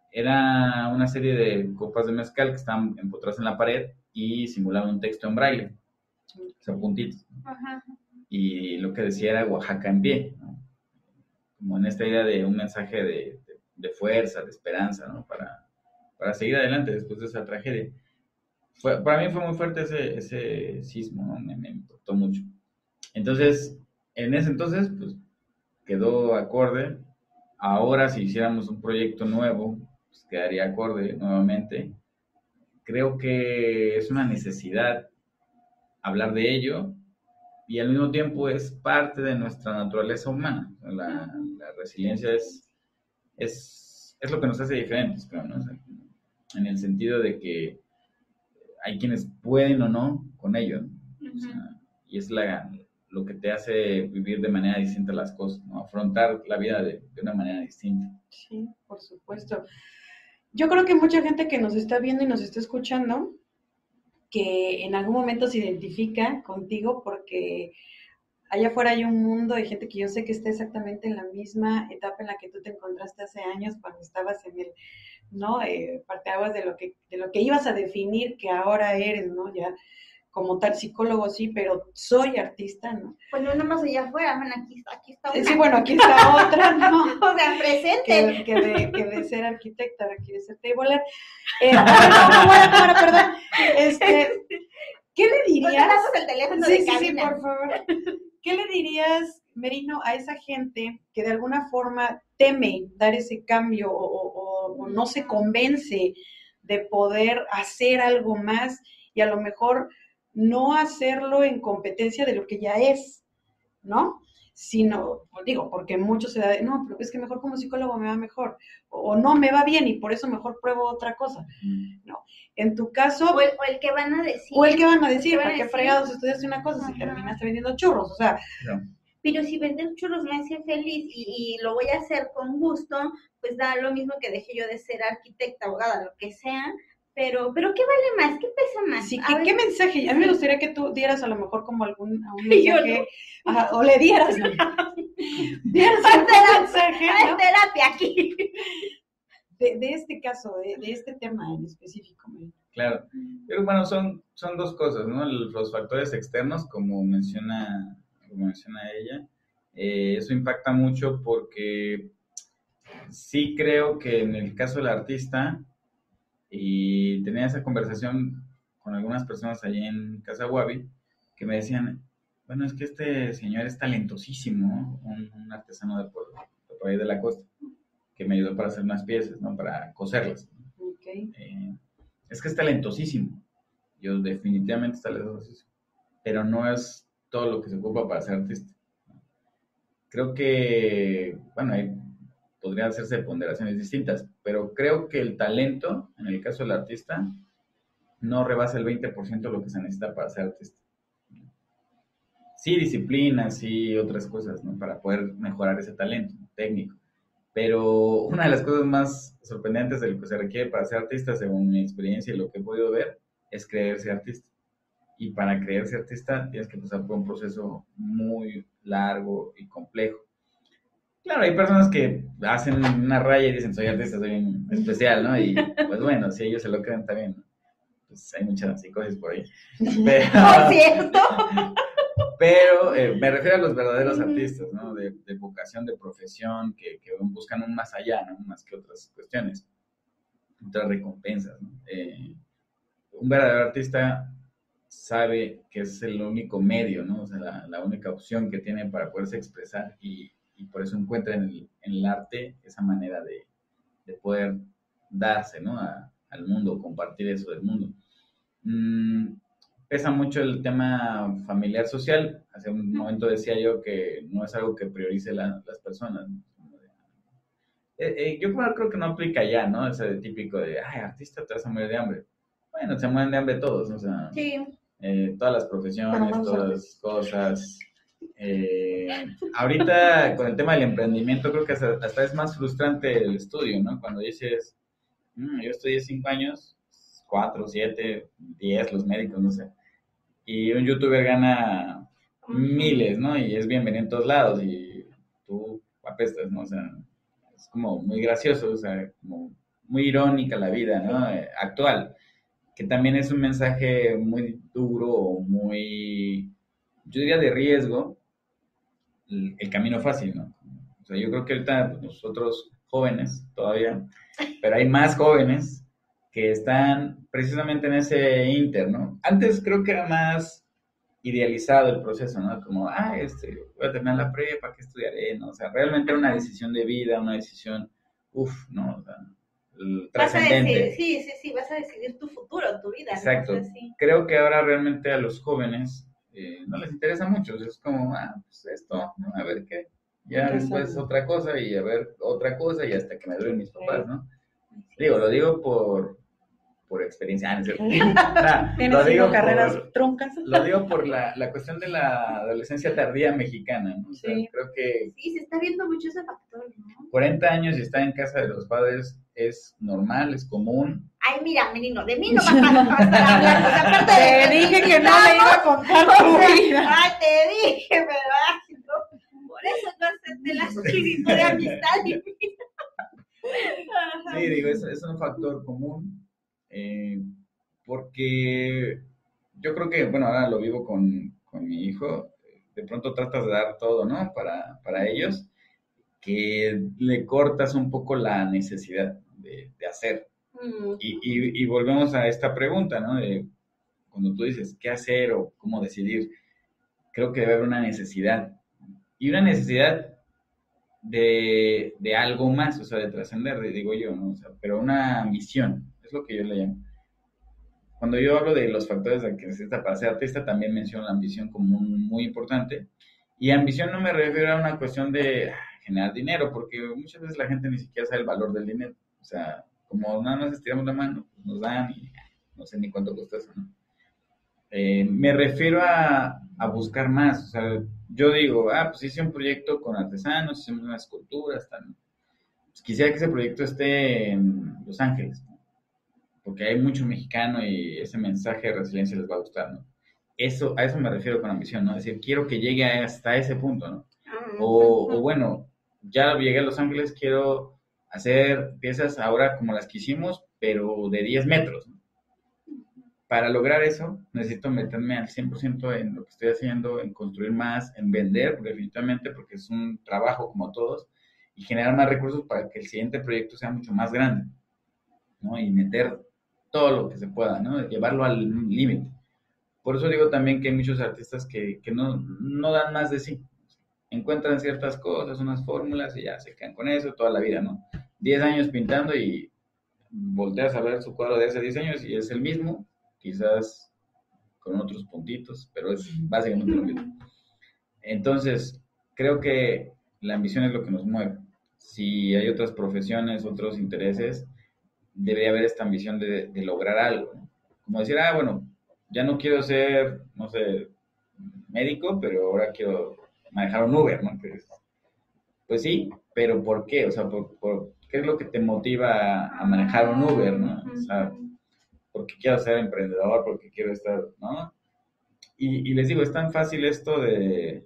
Era una serie de copas de mezcal que estaban empotradas en la pared y simulaban un texto en braille, o sea, puntitos. Ajá. Y lo que decía era Oaxaca en pie, ¿no? Como en esta idea de un mensaje de, de, de fuerza, de esperanza, ¿no? Para, para seguir adelante después de esa tragedia. Fue, para mí fue muy fuerte ese, ese sismo, ¿no? Me, me impactó mucho. Entonces, en ese entonces, pues, quedó acorde. Ahora, si hiciéramos un proyecto nuevo, pues quedaría acorde nuevamente. Creo que es una necesidad hablar de ello y al mismo tiempo es parte de nuestra naturaleza humana. La, la resiliencia es, es, es lo que nos hace diferentes, creo, ¿no? O sea, en el sentido de que hay quienes pueden o no con ello, ¿no? O sea, y es la, lo que te hace vivir de manera distinta las cosas, ¿no? Afrontar la vida de, de una manera distinta. Sí, por supuesto. Yo creo que mucha gente que nos está viendo y nos está escuchando, que en algún momento se identifica contigo porque allá afuera hay un mundo de gente que yo sé que está exactamente en la misma etapa en la que tú te encontraste hace años cuando estabas en el, ¿no? Eh, parteaguas de lo que, de lo que ibas a definir que ahora eres, ¿no? Ya como tal psicólogo sí, pero soy artista, ¿no? Pues no nomás allá afuera, bueno, aquí, aquí está una. Sí, bueno, aquí está otra, ¿no? O sea, presente. Que, que, de, que de ser arquitecta, ahora quiere ser teiboler. Eh, no, no, bueno, bueno, perdón. Este, ¿qué le dirías? El teléfono sí, de sí, cabina. sí, por favor. ¿Qué le dirías, Merino, a esa gente que de alguna forma teme dar ese cambio o, o, o no se convence de poder hacer algo más y a lo mejor no hacerlo en competencia de lo que ya es, ¿no? Sino, digo, porque muchos se da de, no, pero es que mejor como psicólogo me va mejor, o no me va bien y por eso mejor pruebo otra cosa, ¿no? En tu caso... O el, o el que van a decir. O el que van a decir, ¿para qué decir? fregados estudiaste una cosa si terminaste vendiendo churros? O sea... No. Pero si vender churros me hace feliz y, y lo voy a hacer con gusto, pues da lo mismo que deje yo de ser arquitecta, abogada, lo que sea, Pero, pero ¿qué vale más? ¿Qué pesa más? Sí, A ¿qué, ver, qué mensaje? A mí me gustaría que tú dieras a lo mejor como algún a un Yo mensaje, ajá, o le dieras, ¿no? dieras Hay algún terapia, mensaje, hay ¿no? terapia aquí. de, de este caso, de, de este tema en específico. Mary. Claro, pero bueno, son, son dos cosas, ¿no? Los factores externos, como menciona, como menciona ella, eh, eso impacta mucho porque sí creo que en el caso del artista, y tenía esa conversación con algunas personas allí en Casa Wabi, que me decían, bueno, es que este señor es talentosísimo, ¿no? un, un artesano de por, de por ahí de la costa, que me ayudó para hacer unas piezas, ¿no? Para coserlas. Okay. Eh, es que es talentosísimo. Yo definitivamente es talentosísimo. Pero no es todo lo que se ocupa para ser artista. Creo que, bueno, ahí podrían hacerse ponderaciones distintas, pero creo que el talento, en el caso del artista, no rebasa el veinte por ciento de lo que se necesita para ser artista. Sí, disciplina, sí, otras cosas, ¿no? Para poder mejorar ese talento técnico. Pero una de las cosas más sorprendentes de lo que se requiere para ser artista, según mi experiencia y lo que he podido ver, es creerse artista. Y para creerse artista tienes que pasar por un proceso muy largo y complejo. Claro, hay personas que hacen una raya y dicen, soy artista, soy un especial, ¿no? Y pues bueno, si ellos se lo creen también, ¿no? Pues hay mucha psicosis por ahí. Pero, Por cierto. pero eh, me refiero a los verdaderos artistas, ¿no? De, de vocación, de profesión, que, que buscan un más allá, ¿no? Más que otras cuestiones, otras recompensas, ¿no? Eh, un verdadero artista sabe que es el único medio, ¿no? O sea, la, la única opción que tiene para poderse expresar y, y por eso encuentra en el, en el arte esa manera de, de poder darse, ¿no? A, al mundo, compartir eso del mundo. Mm, pesa mucho el tema familiar social. Hace un momento decía yo que no es algo que priorice la, las personas, ¿no? Eh, eh, yo creo que no aplica ya, ¿no? Ese típico de, ay, artista, te vas a morir de hambre. Bueno, se mueren de hambre todos, o sea, Sí. eh, todas las profesiones, todas las cosas. Eh, ahorita, con el tema del emprendimiento, creo que hasta, hasta es más frustrante el estudio, ¿no? Cuando dices, mmm, yo estudié cinco años, cuatro, siete, diez, los médicos, no sé, y un youtuber gana miles, ¿no? Y es bienvenido en todos lados, y tú apestas, ¿no? O sea, es como muy gracioso, o sea, como muy irónica la vida, ¿no? Eh, actual, que también es un mensaje muy duro o muy, yo diría de riesgo, el, el camino fácil, ¿no? O sea, yo creo que ahorita pues, nosotros jóvenes todavía, pero hay más jóvenes que están precisamente en ese inter, ¿no? Antes creo que era más idealizado el proceso, ¿no? Como, ah, este, voy a terminar la prepa, ¿qué estudiaré? ¿No? O sea, realmente era una decisión de vida, una decisión, uff, ¿no? O sea, Vas a trascendente. decidir, sí, sí, sí, vas a decidir tu futuro, tu vida. Exacto. ¿No? O sea, sí. Creo que ahora realmente a los jóvenes eh, no les interesa mucho. Es como, ah, pues esto, ¿no? A ver qué. Ya Exacto. después otra cosa y a ver otra cosa y hasta que me duelen mis papás, ¿no? Digo, lo digo por, por experiencia. Ah, no es cierto. Nah, ¿Tienes lo digo cinco carreras por, truncas? lo digo por la, la cuestión de la adolescencia tardía mexicana, ¿no? O sea, Sí. creo que Sí, se está viendo mucho ese factor, ¿no? cuarenta años y estar en casa de los padres es normal, es común. Ay, mira, menino, de mí no vas a, no vas a estar hablando. O sea, aparte de Te dije que no le iba a contar tu vida. Ay, te dije, ¿verdad? No, por eso no acepté la solicitud de amistad. Sí, digo, es, es un factor común, eh, porque yo creo que, bueno, ahora lo vivo con, con mi hijo, de pronto tratas de dar todo, ¿no? Para, para ellos, que le cortas un poco la necesidad de, de hacer. Mm. Y, y, y volvemos a esta pregunta, ¿no? De cuando tú dices qué hacer o cómo decidir, creo que debe haber una necesidad. Y una necesidad de, de algo más, o sea, de trascender, digo yo, ¿no? O sea, pero una ambición, es lo que yo le llamo. Cuando yo hablo de los factores de que necesita para ser artista, también menciono la ambición como un, muy importante. Y ambición no me refiero a una cuestión de ah, generar dinero, porque muchas veces la gente ni siquiera sabe el valor del dinero. O sea, como nada más estiramos la mano, pues nos dan y no sé ni cuánto cuesta eso, ¿no? Eh, me refiero a, a buscar más, o sea, yo digo, ah, pues hice un proyecto con artesanos, hicimos unas esculturas, tal. Pues quisiera que ese proyecto esté en Los Ángeles, ¿no? porque hay mucho mexicano y ese mensaje de resiliencia les va a gustar, ¿no? Eso, a eso me refiero con ambición, ¿no? Es decir, quiero que llegue hasta ese punto, ¿no? O, o bueno, ya llegué a Los Ángeles, quiero hacer piezas ahora como las que hicimos, pero de diez metros, ¿no? Para lograr eso, necesito meterme al cien por ciento en lo que estoy haciendo, en construir más, en vender, definitivamente, porque es un trabajo como todos, y generar más recursos para que el siguiente proyecto sea mucho más grande, ¿no? Y meter todo lo que se pueda, ¿no? Llevarlo al límite. Por eso digo también que hay muchos artistas que, que no, no dan más de sí. Encuentran ciertas cosas, unas fórmulas y ya se quedan con eso toda la vida, ¿no? Diez años pintando y volteas a ver su cuadro de hace diez años y es el mismo, quizás con otros puntitos, pero es básicamente lo mismo. Entonces, creo que la ambición es lo que nos mueve. Si hay otras profesiones, otros intereses, debería haber esta ambición de, de lograr algo, ¿no? Como decir, ah, bueno, ya no quiero ser, no sé, médico, pero ahora quiero manejar un Uber, ¿no? Que es, pues sí, pero ¿por qué? O sea, por, por, ¿qué es lo que te motiva a manejar un Uber, ¿no? O sea, porque quiero ser emprendedor, porque quiero estar, ¿no? Y, y les digo, es tan fácil esto de,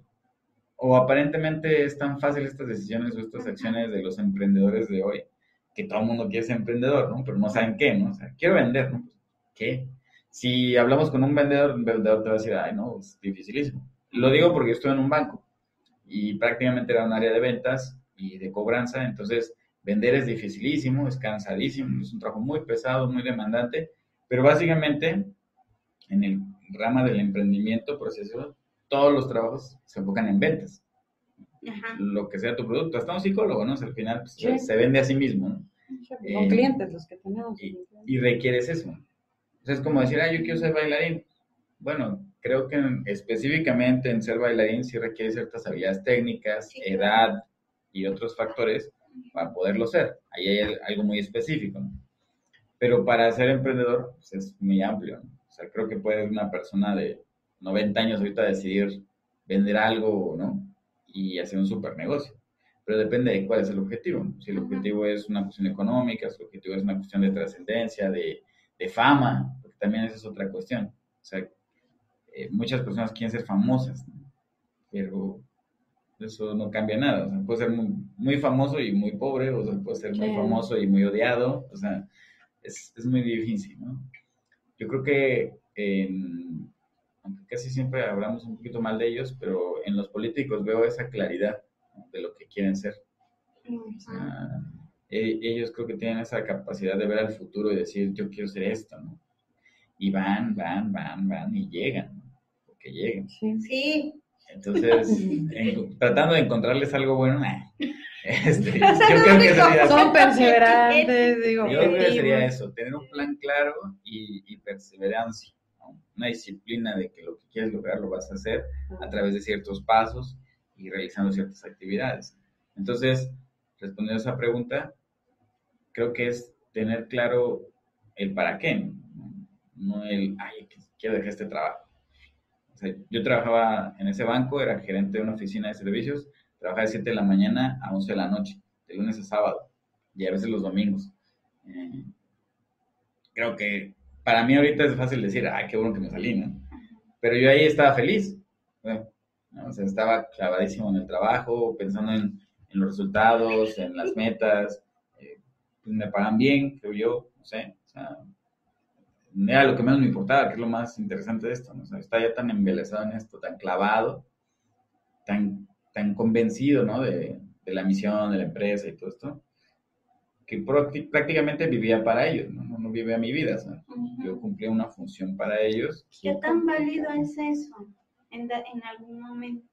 o aparentemente es tan fácil estas decisiones o estas acciones de los emprendedores de hoy, que todo el mundo quiere ser emprendedor, ¿no? Pero no saben qué, ¿no? O sea, quiero vender, ¿no? ¿Qué? Si hablamos con un vendedor, un vendedor te va a decir, ay, no, es dificilísimo. Lo digo porque yo estuve en un banco y prácticamente era un área de ventas y de cobranza, entonces vender es dificilísimo, es cansadísimo, es un trabajo muy pesado, muy demandante, pero básicamente en el rama del emprendimiento, por así decirlo, todos los trabajos se enfocan en ventas. Ajá. Lo que sea tu producto, hasta un psicólogo, ¿no? O sea, al final pues, sí. se vende a sí mismo, ¿no? Son eh, clientes los que tenemos. Y, y requieres eso. O sea, es como decir, ah, yo quiero ser bailarín. Bueno, creo que en, específicamente en ser bailarín sí requiere ciertas habilidades técnicas, sí, edad claro. y otros factores para poderlo ser. Ahí hay algo muy específico, ¿no? Pero para ser emprendedor pues, es muy amplio, ¿no? O sea, creo que puede una persona de noventa años ahorita decidir vender algo, ¿no? Y hacer un super negocio. Pero depende de cuál es el objetivo, ¿no? Si el objetivo es una cuestión económica, si el objetivo es una cuestión de trascendencia, de, de fama, porque también esa es otra cuestión. O sea, eh, muchas personas quieren ser famosas, ¿no? Pero eso no cambia nada. O sea, puede ser muy, muy famoso y muy pobre, o sea, puede ser muy sí. famoso y muy odiado. O sea, es, es muy difícil, ¿no? Yo creo que, eh, aunque casi siempre hablamos un poquito mal de ellos, pero en los políticos veo esa claridad, ¿no? De lo que quieren ser. O sea, e- ellos creo que tienen esa capacidad de ver al futuro y decir, yo quiero ser esto, ¿no? Y van, van, van, van y llegan, ¿no? Porque llegan. Sí. sí. Entonces, en, tratando de encontrarles algo bueno, nah, este, yo creo que sería, son perseverantes, digo. Yo creo que sería eso, tener un plan claro y, y perseverancia, ¿no? Una disciplina de que lo que quieres lograr lo vas a hacer a través de ciertos pasos y realizando ciertas actividades. Entonces, respondiendo a esa pregunta, creo que es tener claro el para qué, no, no el, ay, quiero dejar este trabajo. O sea, yo trabajaba en ese banco, era gerente de una oficina de servicios, trabajaba de siete de la mañana a once de la noche, de lunes a sábado, y a veces los domingos. Eh, creo que para mí ahorita es fácil decir, ay, qué bueno que me salí, ¿no? Pero yo ahí estaba feliz, ¿no? O sea, estaba clavadísimo en el trabajo, pensando en, en los resultados, en las metas, eh, pues me pagan bien, creo yo, no sé, o sea, era lo que menos me importaba, que es lo más interesante de esto, ¿no? O sea, estaba ya tan embelesado en esto, tan clavado, tan, tan convencido, ¿no? De, de la misión, de la empresa y todo esto, que prácticamente vivía para ellos, ¿no? No, no vivía mi vida, ¿sabes? Uh-huh. Yo cumplía una función para ellos. ¿Qué tan válido es eso en, da, en algún momento?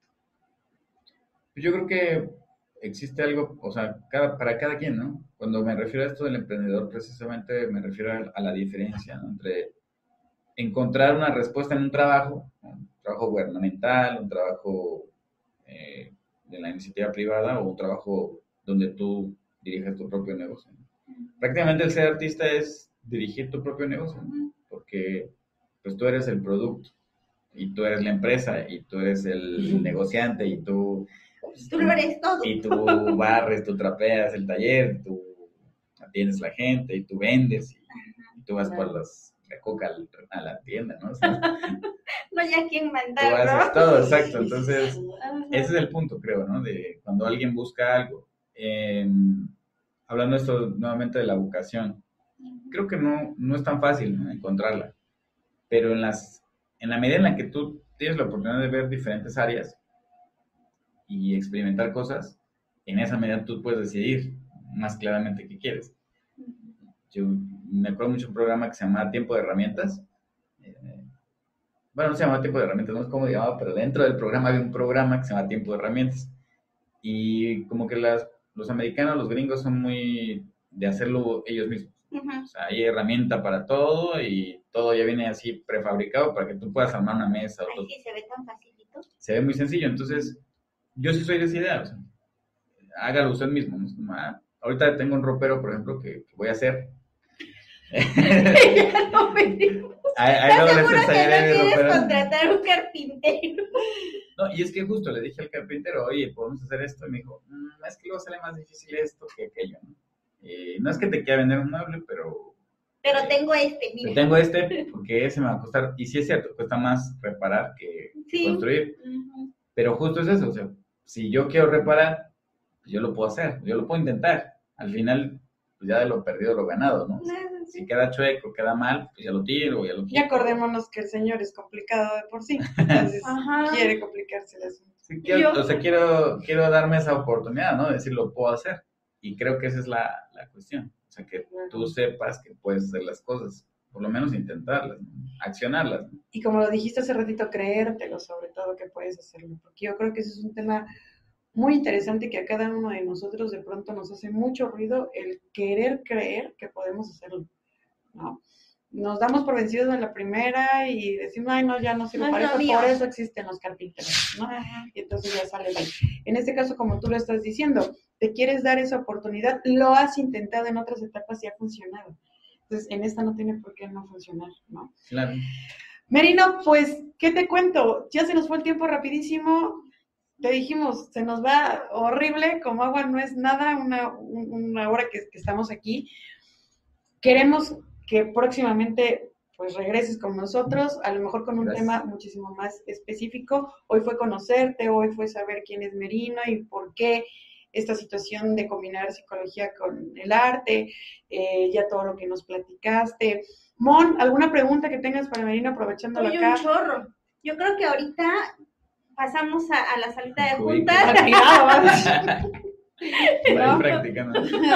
Yo creo que existe algo, o sea, cada, para cada quien, ¿no? Cuando me refiero a esto del emprendedor, precisamente me refiero a, a la diferencia, ¿no? Entre encontrar una respuesta en un trabajo, ¿no? Un trabajo gubernamental, un trabajo eh, de la iniciativa privada o un trabajo donde tú diriges tu propio negocio, ¿no? Prácticamente el ser artista es dirigir tu propio negocio, ¿no? Porque pues tú eres el producto y tú eres la empresa y tú eres el negociante y tú... Tú lo eres todo. Y tú barres, tú trapeas el taller, tú atiendes a la gente y tú vendes y, Y tú vas Claro. por los, la coca al- a la tienda, ¿no? O sea, No ya quién tú mandar, haces ¿no? todo, exacto. Entonces, Ajá. ese es el punto, creo, ¿no? De cuando alguien busca algo. Eh, hablando esto nuevamente de la vocación, creo que no, no es tan fácil, ¿no?, encontrarla, pero en, las, en la medida en la que tú tienes la oportunidad de ver diferentes áreas y experimentar cosas, en esa medida tú puedes decidir más claramente qué quieres. Yo me acuerdo mucho de un programa que se llamaba Tiempo de Herramientas. Eh, bueno, no se llamaba Tiempo de Herramientas, no es como llamaba, pero dentro del programa había un programa que se llama Tiempo de Herramientas. Y como que las, los americanos, los gringos son muy de hacerlo ellos mismos. Ujú. O sea, hay herramienta para todo y todo ya viene así prefabricado para que tú puedas armar una mesa. O Ay, todo. sí, se ve tan facilito. Se ve muy sencillo. Entonces, yo sí soy de esa idea. O sea, hágalo usted mismo, ¿no? Es como, ah, ahorita tengo un ropero, por ejemplo, que, que voy a hacer. Ya no me digo. Ahí, ahí ¿Estás luego les seguro que enseñaré no mi quieres ropero. contratar un carpintero? No, y es que justo le dije al carpintero, oye, podemos hacer esto. Y me dijo, mmm, es que luego sale más difícil esto que aquello, ¿no? Eh, no es que te quiera vender un mueble, pero Pero tengo este, yo mira. tengo este porque ese me va a costar. Y sí es cierto, cuesta más reparar que Sí. construir. Ujú. Pero justo es eso, o sea, si yo quiero reparar, pues yo lo puedo hacer, yo lo puedo intentar. Al final, pues ya de lo perdido lo ganado, ¿no? Nada, sí. Si queda chueco, queda mal, pues ya lo tiro, ya lo Y quito. acordémonos que el señor es complicado de por sí, entonces Ajá. quiere complicarse el asunto. Sí, quiero, Yo- o sea, quiero, quiero darme esa oportunidad, ¿no? De decir, lo puedo hacer. Y creo que esa es la, la cuestión. O sea, que tú sepas que puedes hacer las cosas, por lo menos intentarlas, ¿no? Accionarlas, ¿no? Y como lo dijiste hace ratito, creértelo, sobre todo que puedes hacerlo, porque yo creo que ese es un tema muy interesante que a cada uno de nosotros de pronto nos hace mucho ruido el querer creer que podemos hacerlo, ¿no? Nos damos por vencidos en la primera y decimos, ay, no, ya no sirve No es para lo eso, mío. por eso existen los carpinteros, ¿no? Ajá. Y entonces ya sale ahí. En este caso, como tú lo estás diciendo, te quieres dar esa oportunidad, lo has intentado en otras etapas y ha funcionado. Entonces, en esta no tiene por qué no funcionar, ¿no? Claro. Merino, pues, ¿qué te cuento? Ya se nos fue el tiempo rapidísimo. Te dijimos, se nos va horrible, como agua no es nada, una, un- una hora que, que estamos aquí. Queremos que próximamente pues regreses con nosotros, a lo mejor con un Gracias. tema muchísimo más específico. Hoy fue conocerte, hoy fue saber quién es Merino y por qué esta situación de combinar psicología con el arte, eh, ya todo lo que nos platicaste. Mon, ¿alguna pregunta que tengas para Merino aprovechándolo Oye, acá? un chorro. Yo creo que ahorita pasamos a, a la salita de Cubículo. juntas. Al privado, vamos. Por ahí ¿No? practicando.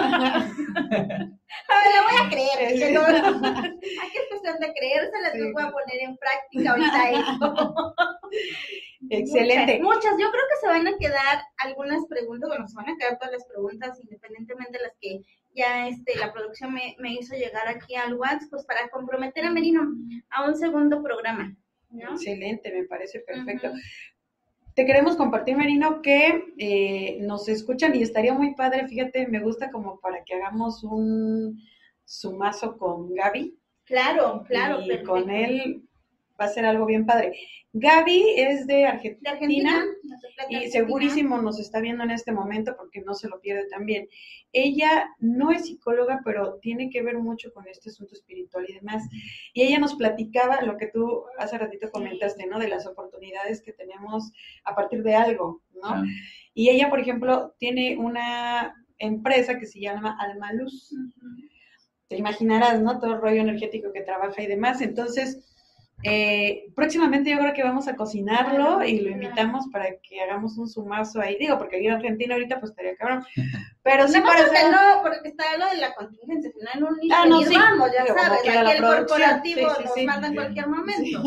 A ver, le voy a creer. Sí. Que no- Aquí es cuestión de creérselas, Sí. yo voy a poner en práctica ahorita esto. Excelente. Muchas, muchas. Yo creo que se van a quedar algunas preguntas, bueno, se van a quedar todas las preguntas, independientemente de las que ya este, la producción me, me hizo llegar aquí al WhatsApp, pues para comprometer a Merino a un segundo programa, ¿no? Excelente, me parece perfecto. Ujú. Te queremos compartir, Merino, que eh, nos escuchan y estaría muy padre, fíjate, me gusta como para que hagamos un sumazo con Gaby. Claro, claro, y perfecto. con él va a ser algo bien padre. Gaby es de Argentina, De Argentina, nos refleja y Argentina. segurísimo nos está viendo en este momento porque no se lo pierde también. Ella no es psicóloga, pero tiene que ver mucho con este asunto espiritual y demás. Y ella nos platicaba lo que tú hace ratito comentaste, ¿no? De las oportunidades que tenemos a partir de algo, ¿no? Ah, Y ella, por ejemplo, tiene una empresa que se llama Alma Luz. Ujú. Te imaginarás, ¿no? Todo el rollo energético que trabaja y demás. Entonces, eh, próximamente yo creo que vamos a cocinarlo y lo invitamos para que hagamos un sumazo ahí. Digo, porque ir a Argentina ahorita pues estaría cabrón. Pero sí No, para porque hacer... no, porque está lo de la contingencia, al final un Ah, no, sí. vamos, ya Digo, como sabes, quiera aquí la el producción. corporativo Sí, sí, nos sí. manda en Sí. cualquier momento.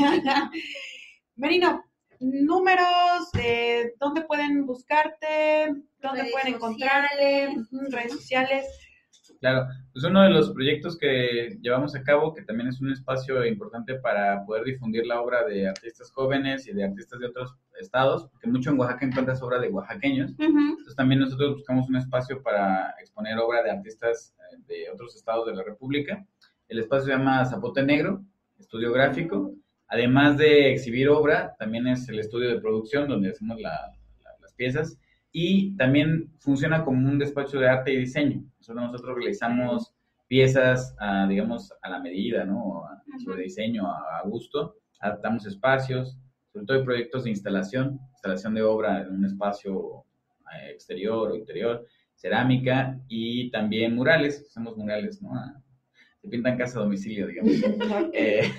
Merino, números, eh, ¿dónde pueden buscarte? ¿Dónde Redes pueden encontrarte? sociales. Ujú, redes sociales. Claro, pues uno de los proyectos que llevamos a cabo, que también es un espacio importante para poder difundir la obra de artistas jóvenes y de artistas de otros estados, porque mucho en Oaxaca encuentras obra de oaxaqueños. Ujú. Entonces también nosotros buscamos un espacio para exponer obra de artistas eh, de otros estados de la República. El espacio se llama Zapote Negro, estudio gráfico. Además de exhibir obra, también es el estudio de producción donde hacemos la- la- las piezas. Y también funciona como un despacho de arte y diseño. Nosotros, nosotros realizamos piezas, a, digamos, a la medida, ¿no? A, sobre diseño, a, a gusto. Adaptamos espacios, sobre todo proyectos de instalación, instalación de obra en un espacio eh, exterior o interior, cerámica y también murales, hacemos murales, ¿no? Se pintan casa a domicilio, digamos. eh,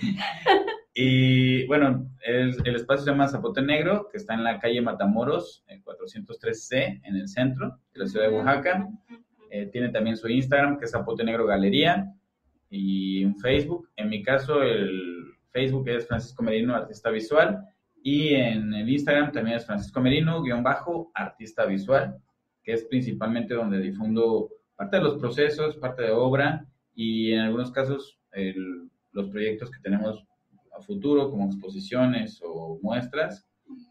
y bueno, el, el espacio se llama Zapote Negro, que está en la calle Matamoros, en cuatrocientos tres C, en el centro de la ciudad de Oaxaca. Eh, tiene también su Instagram, que es Zapote Negro Galería, y un Facebook. En mi caso, el Facebook es Francisco Merino, artista visual, y en el Instagram también es Francisco Merino, guión bajo, artista visual, que es principalmente donde difundo parte de los procesos, parte de obra, y en algunos casos el, los proyectos que tenemos a futuro, como exposiciones o muestras.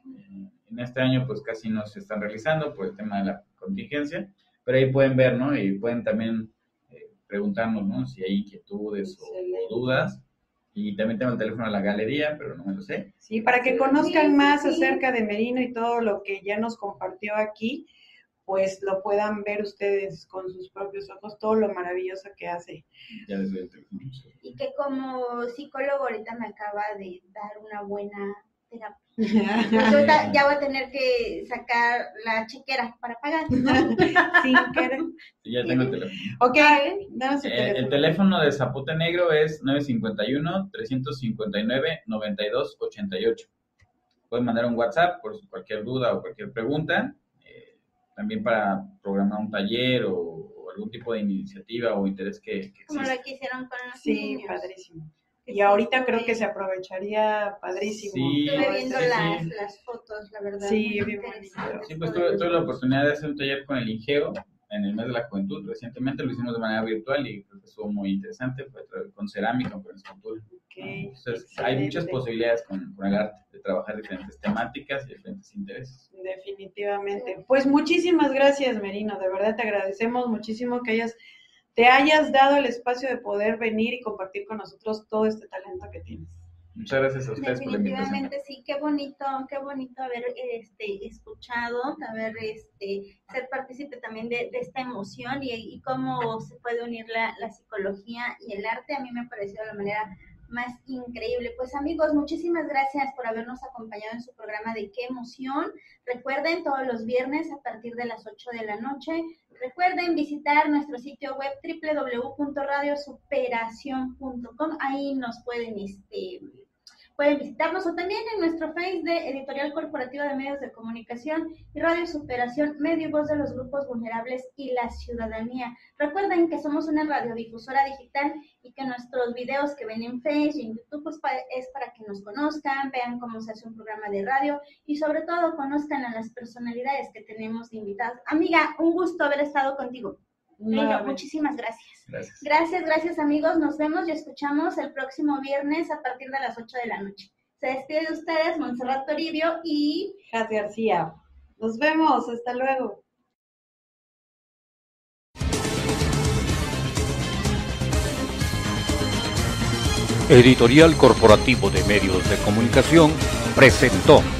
En este año pues casi no se están realizando por el tema de la contingencia, pero ahí pueden ver, ¿no? Y pueden también eh, preguntarnos, ¿no? Si hay inquietudes o, o dudas. Y también tengo el teléfono de la galería, pero no me lo sé. Sí, para que conozcan más acerca de Merino y todo lo que ya nos compartió aquí, pues lo puedan ver ustedes con sus propios ojos, todo lo maravilloso que hace. Ya les doy el teléfono. Y que como psicólogo ahorita me acaba de dar una buena terapia. Pues ahorita ya voy a tener que sacar la chequera para pagar, ¿no? Sin querer. Sí, ya tengo el teléfono. Ok, danos el eh, teléfono. El teléfono de Zapote Negro es nueve cinco uno, tres cinco nueve, nueve dos ocho ocho. Pueden mandar un WhatsApp por cualquier duda o cualquier pregunta. También para programar un taller o, o algún tipo de iniciativa o interés que, que como lo que hicieron con los sí, niños. Sí, padrísimo. Que y sí, ahorita creo bien. que se aprovecharía padrísimo. Sí, estuve viendo sí, las, sí. las fotos, la verdad. Sí, muy bien interesante. bonito. Sí, pues tuve, tuve la oportunidad de hacer un taller con el INGEO en el mes de la juventud. Recientemente lo hicimos de manera virtual y creo que estuvo muy interesante. Fue con cerámica, con escultura. Okay, Entonces, excelente. hay muchas posibilidades con, con el arte de trabajar diferentes temáticas y diferentes intereses. Definitivamente. Pues muchísimas gracias, Merino. De verdad te agradecemos muchísimo que hayas, te hayas dado el espacio de poder venir y compartir con nosotros todo este talento que tienes. Muchas gracias a ustedes por la invitación. Definitivamente sí, qué bonito, qué bonito haber este, escuchado, haber este, ser partícipe también de, de esta emoción y, y cómo se puede unir la, la psicología y el arte. A mí me pareció la manera más increíble. Pues amigos, muchísimas gracias por habernos acompañado en su programa de Qué Emoción. Recuerden, todos los viernes a partir de las ocho de la noche, recuerden visitar nuestro sitio web doble u doble u doble u punto radio superación punto com. Ahí nos pueden este pueden visitarnos, o también en nuestro Face de Editorial Corporativa de Medios de Comunicación y Radio Superación, medio y voz de los grupos vulnerables y la ciudadanía. Recuerden que somos una radiodifusora digital y que nuestros videos que ven en Face y en YouTube pues, es para que nos conozcan, vean cómo se hace un programa de radio y sobre todo conozcan a las personalidades que tenemos invitadas. Amiga, un gusto haber estado contigo. Venga, muchísimas gracias. Gracias. Gracias, gracias amigos. Nos vemos y escuchamos el próximo viernes a partir de las ocho de la noche. Se despide de ustedes Montserrat Toribio y Jaz García. Nos vemos, hasta luego. Editorial Corporativo de Medios de Comunicación presentó